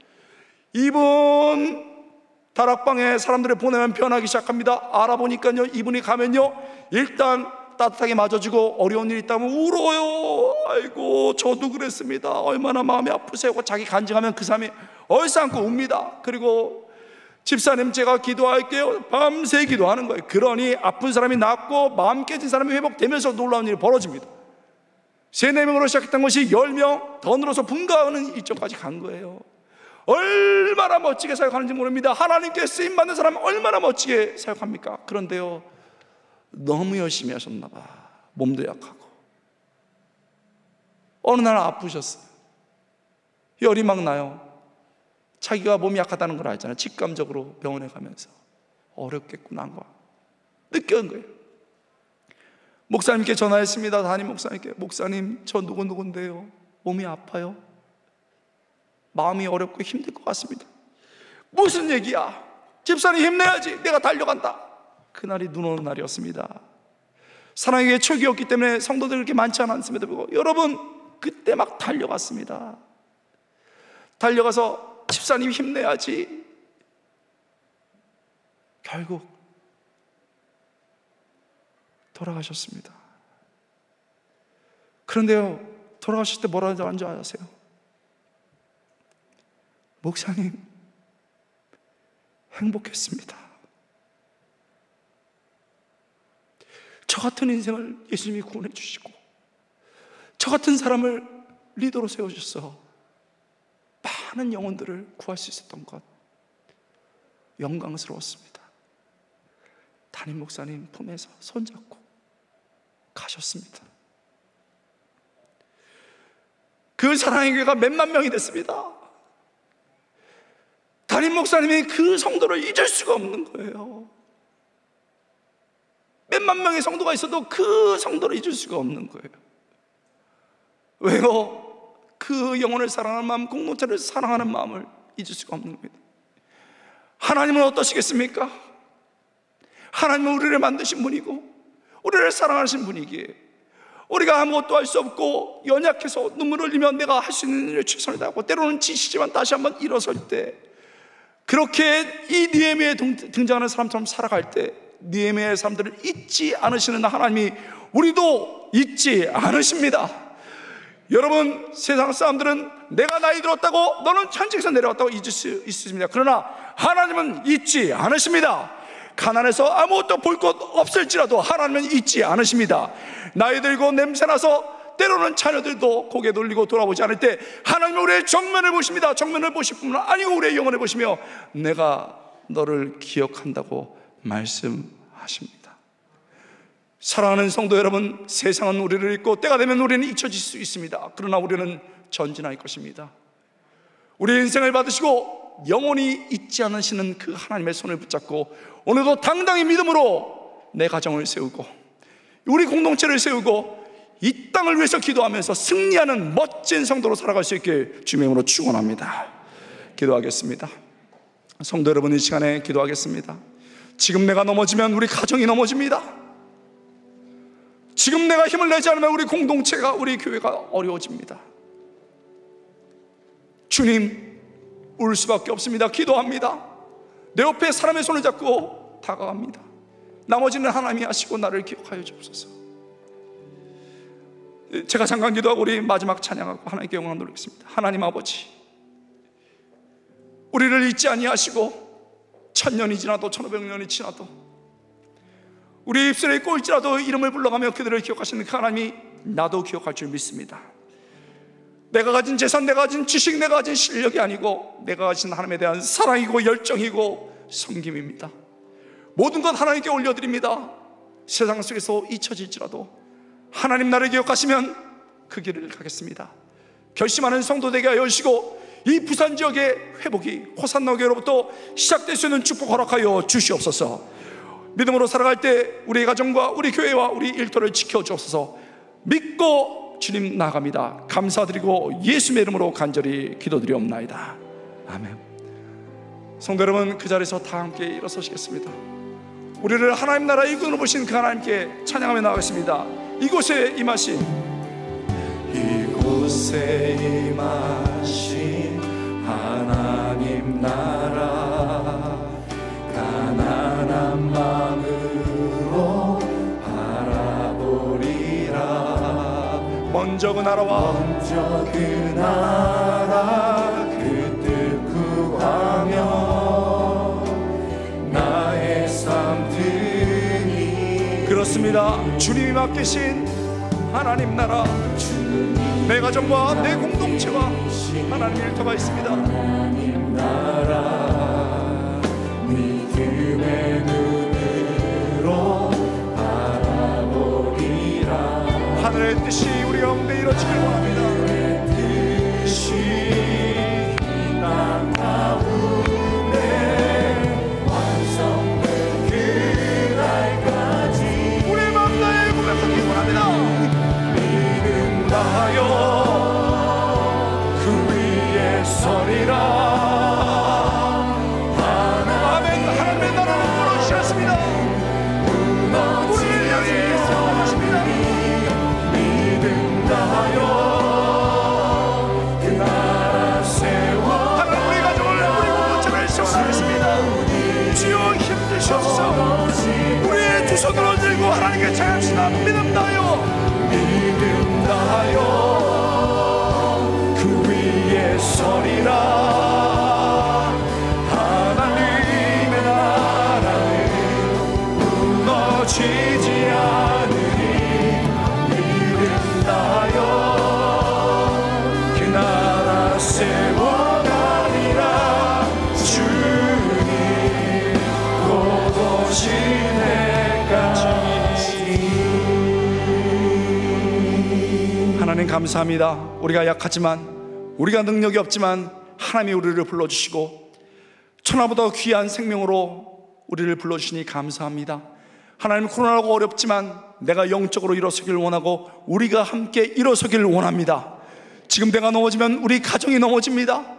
이분 다락방에 사람들을 보내면 변하기 시작합니다. 알아보니까요 이분이 가면요 일단 따뜻하게 맞아주고 어려운 일 있다면 울어요. 아이고 저도 그랬습니다. 얼마나 마음이 아프세요. 자기 간증하면 그 사람이 얼싸안고 웁니다. 그리고 집사님 제가 기도할게요. 밤새 기도하는 거예요. 그러니 아픈 사람이 낫고 마음 깨진 사람이 회복되면서 놀라운 일이 벌어집니다. 세네 명으로 시작했던 것이 열 명 더 늘어서 분가하는 일정까지 간 거예요. 얼마나 멋지게 사역하는지 모릅니다. 하나님께 쓰임받는 사람은 얼마나 멋지게 사역합니까? 그런데요 너무 열심히 하셨나 봐. 몸도 약하고 어느 날 아프셨어요. 열이 막 나요. 자기가 몸이 약하다는 걸 알잖아요. 직감적으로 병원에 가면서 어렵겠구나 한 거 느껴온 거예요. 목사님께 전화했습니다. 담임 목사님께 목사님 저 누구누구인데요 몸이 아파요. 마음이 어렵고 힘들 것 같습니다. 무슨 얘기야? 집사님 힘내야지. 내가 달려간다. 그날이 눈 오는 날이었습니다. 사랑의 초기였기 때문에 성도들 그렇게 많지 않았습니다. 여러분 그때 막 달려갔습니다. 달려가서 집사님 힘내야지. 결국 돌아가셨습니다. 그런데요 돌아가실 때 뭐라고 하는지 아세요? 목사님 행복했습니다. 저 같은 인생을 예수님이 구원해 주시고 저 같은 사람을 리더로 세워주셔서 많은 영혼들을 구할 수 있었던 것 영광스러웠습니다. 담임 목사님 품에서 손잡고 가셨습니다. 그 사랑의 교회가 몇만 명이 됐습니다. 담임 목사님이 그 성도를 잊을 수가 없는 거예요. 몇만 명의 성도가 있어도 그 성도를 잊을 수가 없는 거예요. 왜요? 그 영혼을 사랑하는 마음, 공동체를 사랑하는 마음을 잊을 수가 없는 겁니다. 하나님은 어떠시겠습니까? 하나님은 우리를 만드신 분이고 우리를 사랑하신 분이기에 우리가 아무것도 할 수 없고 연약해서 눈물을 흘리며 내가 할 수 있는 일을 최선을 다하고 때로는 지치지만 다시 한번 일어설 때, 그렇게 이 느헤미야에 등장하는 사람처럼 살아갈 때 느헤미야의 사람들을 잊지 않으시는 하나님이 우리도 잊지 않으십니다. 여러분, 세상 사람들은 내가 나이 들었다고 너는 천직에서 내려왔다고 잊을 수 있습니다. 그러나 하나님은 잊지 않으십니다. 가난해서 아무것도 볼 것 없을지라도 하나님은 잊지 않으십니다. 나이 들고 냄새나서 때로는 자녀들도 고개 돌리고 돌아보지 않을 때 하나님은 우리의 정면을 보십니다. 정면을 보실 뿐만 아니고 우리의 영혼을 보시며 내가 너를 기억한다고 말씀하십니다. 사랑하는 성도 여러분, 세상은 우리를 잊고 때가 되면 우리는 잊혀질 수 있습니다. 그러나 우리는 전진할 것입니다. 우리의 인생을 받으시고 영원히 잊지 않으시는 그 하나님의 손을 붙잡고 오늘도 당당히 믿음으로 내 가정을 세우고 우리 공동체를 세우고 이 땅을 위해서 기도하면서 승리하는 멋진 성도로 살아갈 수 있게 주님의 이름으로 축원합니다. 기도하겠습니다. 성도 여러분, 이 시간에 기도하겠습니다. 지금 내가 넘어지면 우리 가정이 넘어집니다. 지금 내가 힘을 내지 않으면 우리 공동체가, 우리 교회가 어려워집니다. 주님, 울 수밖에 없습니다. 기도합니다. 내 옆에 사람의 손을 잡고 다가갑니다. 나머지는 하나님이 하시고 나를 기억하여 주옵소서. 제가 잠깐 기도하고 우리 마지막 찬양하고 하나님께 영광 돌리겠습니다. 하나님 아버지, 우리를 잊지 아니하시고 천년이 지나도 천오백 년이 지나도 우리 입술에 꼴지라도 이름을 불러가며 그들을 기억하시는 그 하나님이 나도 기억할 줄 믿습니다. 내가 가진 재산, 내가 가진 지식, 내가 가진 실력이 아니고 내가 가진 하나님에 대한 사랑이고 열정이고 섬김입니다. 모든 것 하나님께 올려드립니다. 세상 속에서 잊혀질지라도 하나님 나를 기억하시면 그 길을 가겠습니다. 결심하는 성도 되게 하여 주시고 이 부산 지역의 회복이 호산나 교회로부터 시작될 수 있는 축복 허락하여 주시옵소서. 믿음으로 살아갈 때 우리 가정과 우리 교회와 우리 일터를 지켜주옵소서. 믿고 주님 나아갑니다. 감사드리고 예수의 이름으로 간절히 기도드리옵나이다. 아멘. 성도 여러분, 그 자리에서 다 함께 일어서시겠습니다. 우리를 하나님 나라 이끌어 보신 그 하나님께 찬양하며 나가겠습니다. 이곳에 임하신 이곳에 임하신 하나님 나라 가난한 마음으로 바라보리라. 먼저 그 나라와 먼저 그 나라 그 뜻 구하며 나의 삶 드니. 그렇습니다. 주님이 맡기신 하나님 나라, 내 가정과 내 공동체와 하나님 일터가 있습니다. 하나님 나라 믿음의 눈으로 바라보리라. 하늘의 뜻이 우리 가운데 이루어지길 원합니다. 하늘의 뜻이 땅 가운데 완성된 그날까지 우리의 마음 다해 고백하길 원합니다. 믿음 다하여 그 위에 서리라. 우리의 두 손으로 들고 하나님께 찬양합시다. 믿음 다하여 믿음 다하여 그 위에 서리라. 하나님의 나라는 무너지지 않으니 믿음 다하여 그 나라 세워가리라. 하나님 감사합니다. 감사합니다. 우리가 약하지만, 우리가 능력이 없지만 하나님이 우리를 불러주시고 천하보다 귀한 생명으로 우리를 불러주시니 감사합니다. 하나님, 코로나가 어렵지만 내가 영적으로 일어서기를 원하고 우리가 함께 일어서기를 원합니다. 지금 내가 넘어지면 우리 가정이 넘어집니다.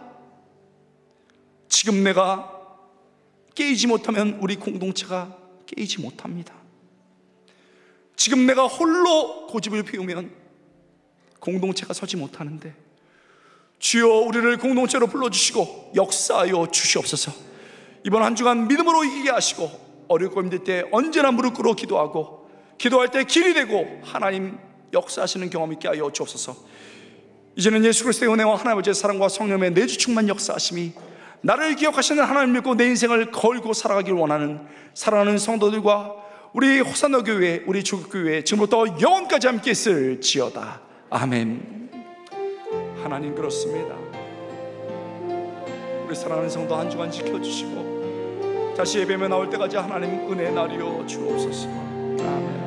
지금 내가 깨이지 못하면 우리 공동체가 깨이지 못합니다. 지금 내가 홀로 고집을 피우면 공동체가 서지 못하는데, 주여 우리를 공동체로 불러주시고 역사하여 주시옵소서. 이번 한 주간 믿음으로 이기게 하시고 어렵고 힘들 때 언제나 무릎 꿇어 기도하고 기도할 때 길이 되고 하나님 역사하시는 경험 있게 하여 주옵소서. 이제는 예수 그리스도의 은혜와 하나님 아버지의 사랑과 성령의 내주 충만 역사하심이 나를 기억하시는 하나님 믿고 내 인생을 걸고 살아가길 원하는 사랑하는 성도들과 우리 호산나 교회, 우리 주국교회 지금부터 영원까지 함께 있을지어다. 아멘. 하나님, 그렇습니다. 우리 사랑하는 성도 한 주간 지켜주시고 다시 예배에 나올 때까지 하나님 은혜 나리여 주옵소서. 아멘.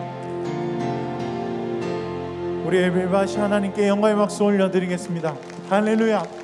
우리 예배를 마시 하나님께 영광의 박수 올려드리겠습니다. 할렐루야.